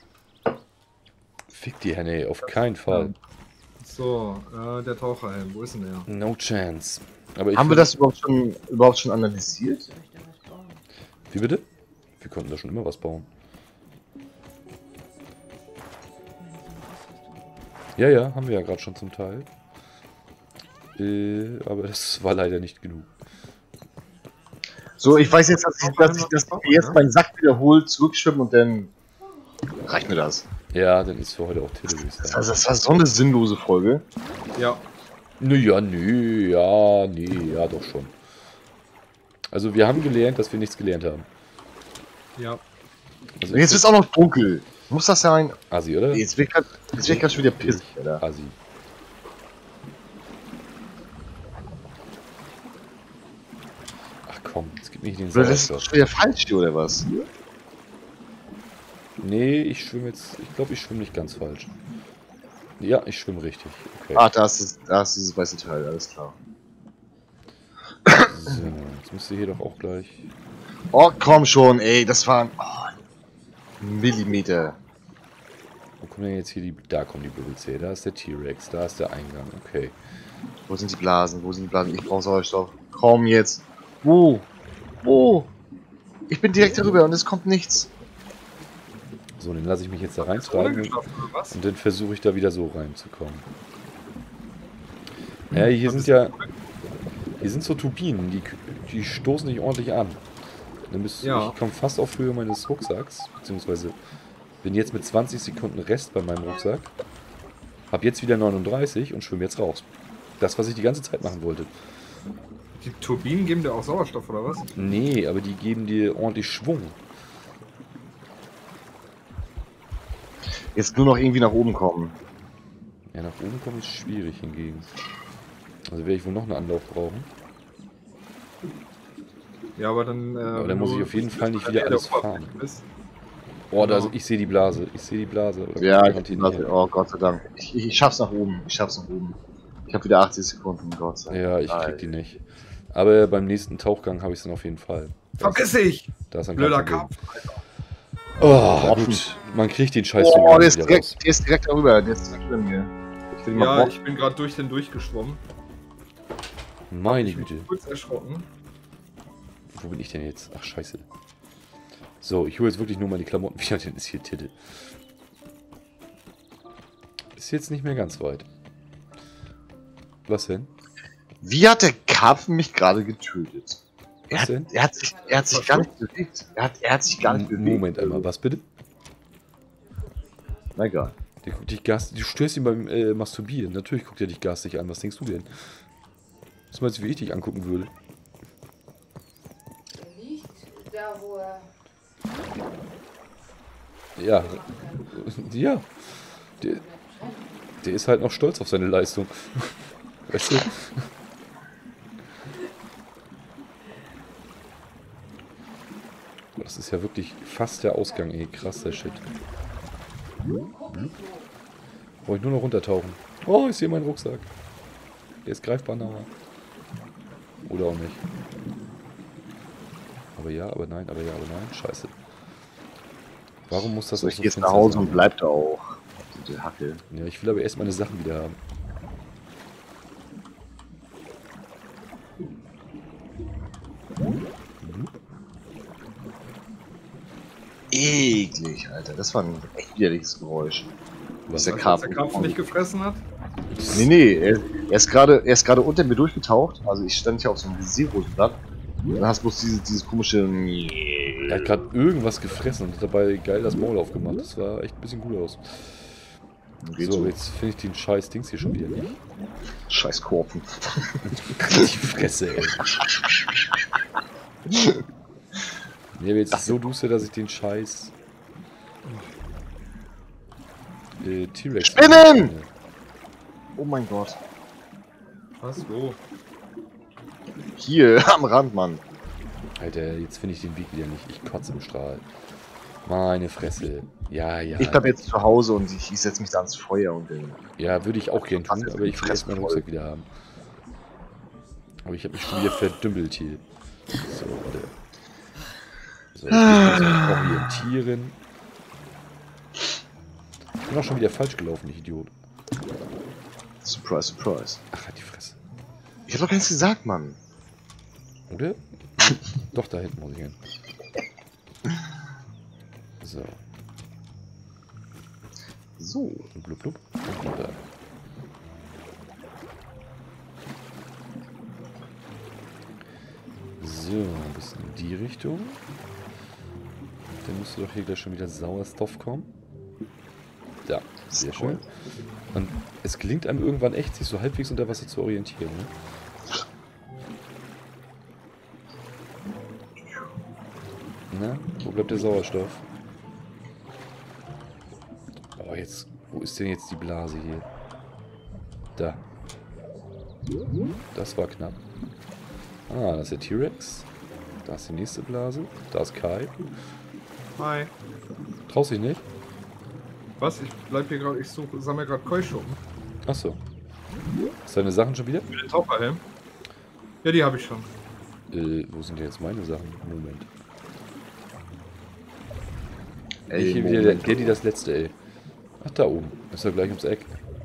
Fick die Henne, auf keinen Fall. so, äh, der Taucherhelm, wo ist denn der? No chance. Aber ich Haben wir find- das überhaupt schon, überhaupt schon analysiert? Wie bitte? Wir konnten da schon immer was bauen. Ja, ja, haben wir ja gerade schon zum Teil. Äh, aber das war leider nicht genug. So, ich weiß jetzt, dass ich, dass ich, dass ich jetzt meinen Sack wiederholt, zurückschwimmen und dann reicht mir das. Ja, dann ist für heute auch Tille, würde ich sagen. Also, das war so eine sinnlose Folge. Ja. Nö, ja, nö, ja, nee, ja, doch schon. Also wir haben gelernt, dass wir nichts gelernt haben. Ja. Also Und jetzt ist es auch noch dunkel. Muss das sein? Assi, oder? Jetzt wird grad, jetzt wird grad schon wieder pissig, Alter. Assi. Ach komm, jetzt gib mir hier den Oder das ist Sauerstoff. doch schon wieder falsch hier, oder was? Nee, ich schwimme jetzt. Ich glaube, ich schwimme nicht ganz falsch. Ja, ich schwimme richtig. Okay. Ah, da ist, das, da ist dieses weiße Teil, alles klar. So, jetzt müsste hier doch auch gleich. Oh, komm schon, ey, das waren oh, Millimeter. Wo kommen denn jetzt hier die. Da kommen die Bubbles her. Da ist der T-Rex, da ist der Eingang. Okay. Wo sind die Blasen? Wo sind die Blasen? Ich brauche Sauerstoff. Komm jetzt. Wo? Wo? Ich bin direkt darüber und es kommt nichts. So, dann lasse ich mich jetzt da Ohne reintragen und, geschafft, oder was? und dann versuche ich da wieder so reinzukommen. Ja, hier sind ja. Hier sind so Turbinen, die, die stoßen nicht ordentlich an. Dann bist, Ja. Ich komme fast auf Höhe meines Rucksacks, beziehungsweise bin jetzt mit zwanzig Sekunden Rest bei meinem Rucksack. Hab jetzt wieder neununddreißig und schwimme jetzt raus. Das, was ich die ganze Zeit machen wollte. Die Turbinen geben dir auch Sauerstoff, oder was? Nee, aber die geben dir ordentlich Schwung. Jetzt nur noch irgendwie nach oben kommen. Ja, nach oben kommen ist schwierig hingegen. Also werde ich wohl noch einen Anlauf brauchen. Ja, aber dann. Äh, Aber dann muss ich auf jeden Fall nicht wieder alles fahren. Ist. Oh, da, Genau. ich sehe die Blase. Ich sehe die Blase. Oder Ja, ich, garantiert nicht. oh Gott sei Dank. Ich, ich, ich schaff's nach oben. Ich schaff's nach oben. Ich habe wieder achtzig Sekunden, Gott sei Dank. Ja, ich krieg Alter. die nicht. Aber beim nächsten Tauchgang habe ich es dann auf jeden Fall. Vergiss dich! Da ist ein Blöder kein Problem. Kampf. Oh, Offen. gut. Man kriegt den Scheiß Oh, gar der nicht ist, wieder direkt, raus. der ist direkt darüber. Der ist direkt über mir. Ich will ihn mal Ja, brauchen. ich bin gerade durch den durchgeschwommen. Meine Ich bin Güte. kurz erschrocken. Wo bin ich denn jetzt? Ach, scheiße. So, ich hole jetzt wirklich nur meine Klamotten wieder, denn ist hier Titte. Ist jetzt nicht mehr ganz weit. Was denn? Wie hat der Karpfen mich gerade getötet? Er Was hat, denn? er hat sich, er hat sich gar nicht bewegt. Er hat, er hat sich gar nicht bewegt. Moment einmal, was bitte? Na egal. Der guckt dich garstig. Du störst ihn beim äh, Masturbieren. Natürlich guckt er dich garstig an. Was denkst du denn? Was meinst du, wie ich dich angucken würde? Liegt da, wo er. Ja. Ja. Der, der ist halt noch stolz auf seine Leistung. Weißt du? Das ist ja wirklich fast der Ausgang, ey. Krass, der Shit. Brauche ich nur noch runtertauchen. Oh, ich sehe meinen Rucksack. Der ist greifbar nah. Oder auch nicht. Aber ja, aber nein, aber ja, aber nein. Scheiße. Warum muss das So, auch ich so gehe jetzt finster nach Hause sein? und bleib da auch. Diese Hacke. Ja, ich will aber erst meine Sachen wieder haben. Eklig, Alter. Das war ein echt widerliches Geräusch. Was? der Als Karpfen der Karpfen nicht gefressen hat. Nee, nee, er, er ist gerade er ist gerade unter mir durchgetaucht. Also ich stand hier auf so einem visierroten Blatt. Und dann hast du bloß dieses, dieses komische... Er hat gerade irgendwas gefressen und hat dabei geil das Maul aufgemacht. Das sah echt ein bisschen gut aus. Geht So, so. jetzt finde ich den scheiß Dings hier schon wieder nicht. Scheiß Korpen. Die Fresse, ey. Mir wird jetzt so duster, dass ich den scheiß äh, T-Rex... Spinnen! Oh mein Gott. Was? Wo? Hier, am Rand, Mann. Alter, jetzt finde ich den Weg wieder nicht. Ich kotze im Strahl. Meine Fresse. Ja, ja. Ich bleib jetzt zu Hause und ich, ich setze mich da ans Feuer und dann... Ja, würde ich auch gern tun, aber ich will erst meinen Rucksack wieder haben. Aber ich habe mich schon wieder verdümmelt hier. So, warte. So, ich bin jetzt orientieren. Ich bin auch schon wieder falsch gelaufen, ich Idiot. Surprise, surprise. Ach, halt die Fresse. Ich hab doch gar nichts gesagt, Mann. Oder? Doch, da hinten muss ich hin. So. So. Blub, blub. Und da. So, ein bisschen in die Richtung. Dann müsste doch hier gleich schon wieder Sauerstoff kommen. Da, sehr schön. Und es gelingt einem irgendwann echt, sich so halbwegs unter Wasser zu orientieren. Ne? Na, wo bleibt der Sauerstoff? Oh, jetzt, wo ist denn jetzt die Blase hier? Da. Das war knapp. Ah, das ist der T-Rex. Da ist die nächste Blase. Da ist Kai. Hi. Traust dich nicht? Was? Ich bleib hier gerade, ich suche, sammle gerade Keuschuppen. Achso. Hast du deine Sachen schon wieder? Für den Taucherhelm? Ja, die habe ich schon. Äh, wo sind denn jetzt meine Sachen? Moment. Ey, Ich hier Moment. wieder der, der, die das letzte, ey. Ach, da oben. Ist ja gleich ums Eck.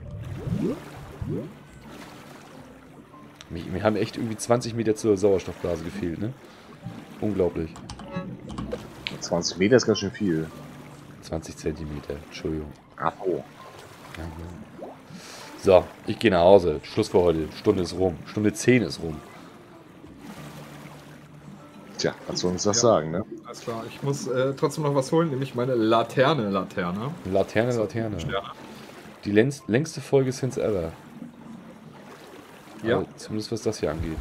Mir, mir haben echt irgendwie zwanzig Meter zur Sauerstoffblase gefehlt, ne? Unglaublich. zwanzig Meter ist ganz schön viel. zwanzig Zentimeter, Entschuldigung. Ach, oh. Ja, ja. So, ich gehe nach Hause. Schluss für heute. Stunde ist rum. Stunde zehn ist rum. Tja, kannst du uns das Ja. sagen, ne? Alles klar. Ich muss äh, trotzdem noch was holen, nämlich meine Laterne, Laterne. Laterne, Laterne. Sterne. Die längst, längste Folge since ever. Ja. Also, zumindest was das hier angeht.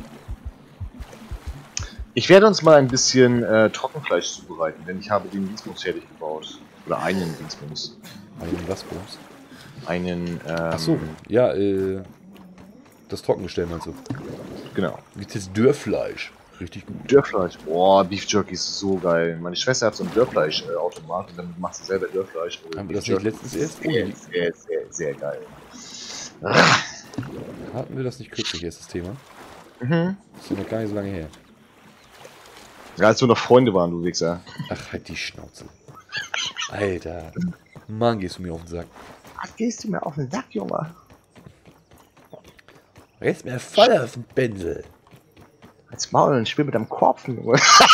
Ich werde uns mal ein bisschen äh, Trockenfleisch zubereiten, denn ich habe den Dingsbums fertig gebaut. Oder einen Dingsbums. Einen Wasbums. Einen, ähm... Ach so, ja, äh... das Trockengestell meinst du? Genau. Gibt jetzt Dörrfleisch. Richtig gut. Dörrfleisch. Boah, Beef Jerky ist so geil. Meine Schwester hat so einen Dörrfleisch-Automat und dann macht sie selber Dörrfleisch. Haben wir Beef das nicht Jerky letztens ist erst? Sehr, sehr, sehr, sehr geil. Hatten wir das nicht kürzlich erst, das Thema? Mhm. Das ist ja noch gar nicht so lange her. Ja, als wir noch Freunde waren, du Wichser. Ach, halt die Schnauze. Alter. Mann, gehst du mir auf den Sack. Was gehst du mir auf den Sack, Junge? Jetzt mir voll auf den Pinsel. Als Maul und spiel mit deinem Kopf, Junge.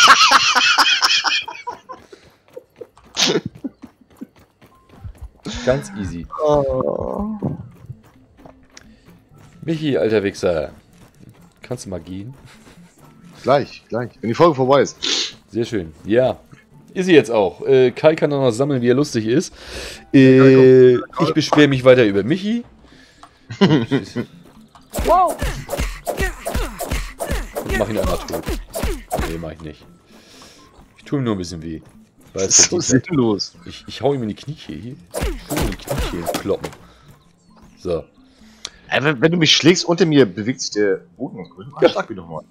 Ganz easy. Oh. Michi, alter Wichser. Kannst du mal gehen? Gleich, gleich. Wenn die Folge vorbei ist. Sehr schön. Ja. Ist sie jetzt auch. Äh, Kai kann dann noch sammeln, wie er lustig ist. Äh, ich beschwere mich weiter über Michi. Whoa! Ich mach ihn einmal tot. Nee, mach ich nicht. Ich tue ihm nur ein bisschen weh. Weißt Das ist du, so die- sinnlos. ich, ich hau ihm in die Kniekehle hier. Ich hau ihm in die Kniekehle kloppen. So. Ey, wenn, wenn du mich schlägst, unter mir bewegt sich der Boden. Ja. Schlag mich doch mal.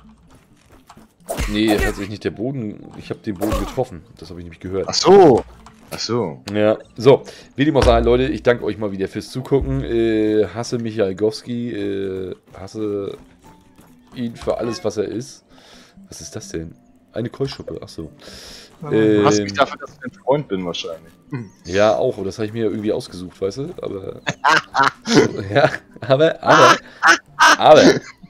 Nee, tatsächlich nicht der Boden. Ich habe den Boden getroffen. Das habe ich nämlich gehört. Ach so. Ach so. Ja, so, wie dem auch sei, Leute, ich danke euch mal wieder fürs Zugucken. Äh, hasse Michael Gowski, äh, hasse ihn für alles, was er ist. Was ist das denn? Eine Keuschuppe, ach so. Du hast Ähm, mich dafür, dass ich dein Freund bin, wahrscheinlich. ja, auch, und das habe ich mir irgendwie ausgesucht, weißt du? Aber. ja, aber, aber, aber.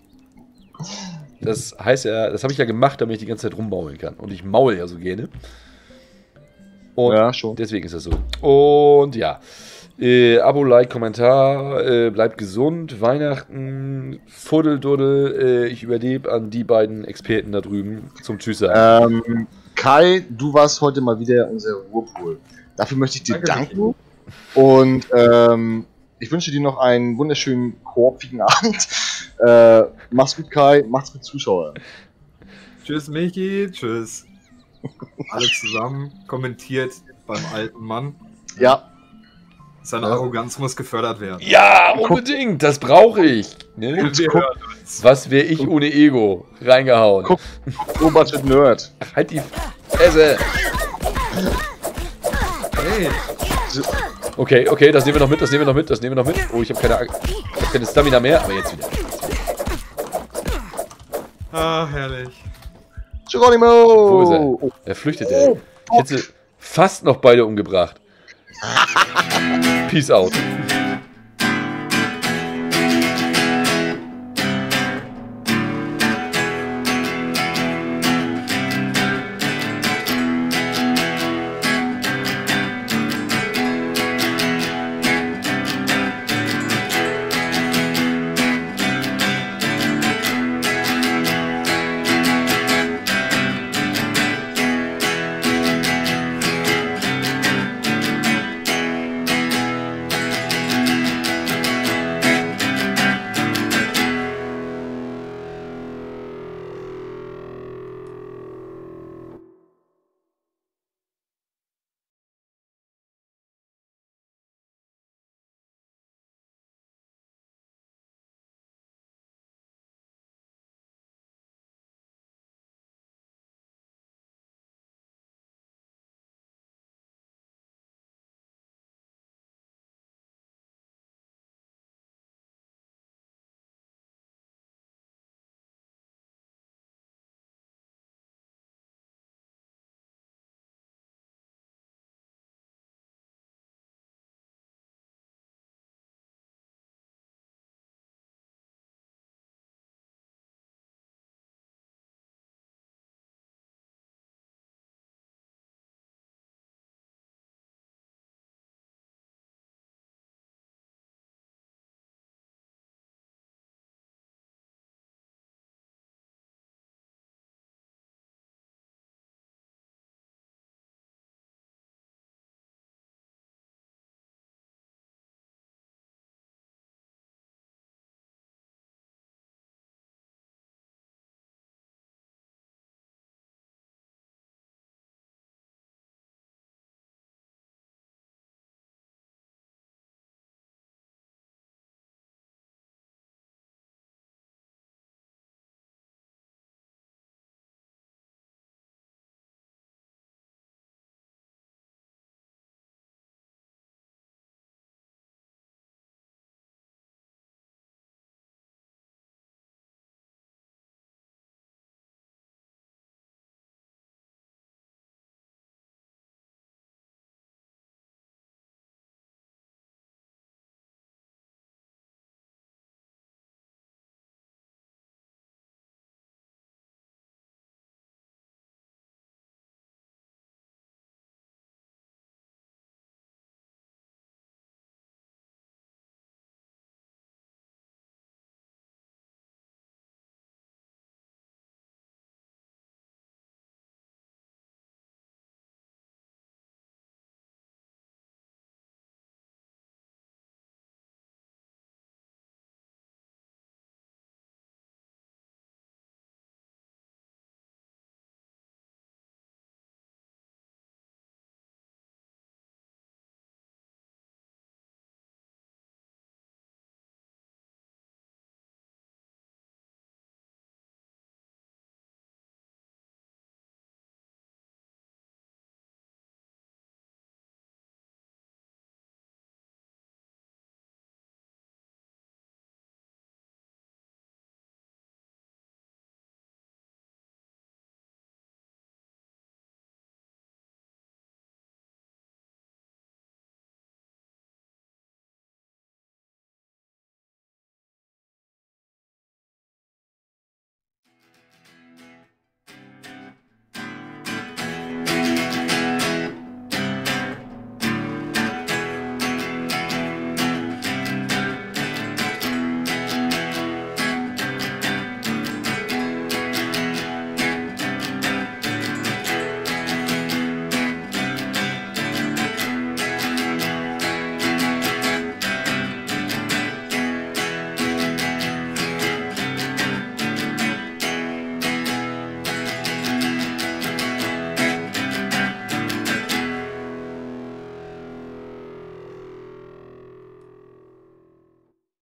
Das heißt ja, das habe ich ja gemacht, damit ich die ganze Zeit rummaulen kann. Und ich maul ja so gerne. Und Ja, schon. deswegen ist das so. Und ja, äh, Abo, Like, Kommentar, äh, bleibt gesund, Weihnachten, Fuddelduddel, äh, ich überlebe an die beiden Experten da drüben zum Tschüss sagen. Ähm, Kai, du warst heute mal wieder unser Ruhrpol. Dafür möchte ich dir Danke, danken. Und ähm, ich wünsche dir noch einen wunderschönen, koopfigen Abend. Äh, mach's gut, Kai. Mach's gut, Zuschauer. Tschüss, Michi. Tschüss. Alle zusammen. Kommentiert beim alten Mann. Ja. Seine Ja. Arroganz muss gefördert werden. Ja, unbedingt, das brauche ich. Ne? Wir hören uns. Was wäre ich ohne Ego? Reingehauen. Guck. Robert Nerd. Ach, halt die Fresse. Hey, Okay, okay, das nehmen wir noch mit, das nehmen wir noch mit, das nehmen wir noch mit. Oh, ich habe keine, ich hab keine Stamina mehr, aber jetzt wieder. ah, herrlich. Geronimo! Wo ist er? Oh, Er flüchtet, ey. Ich hätte sie fast noch beide umgebracht. Peace out.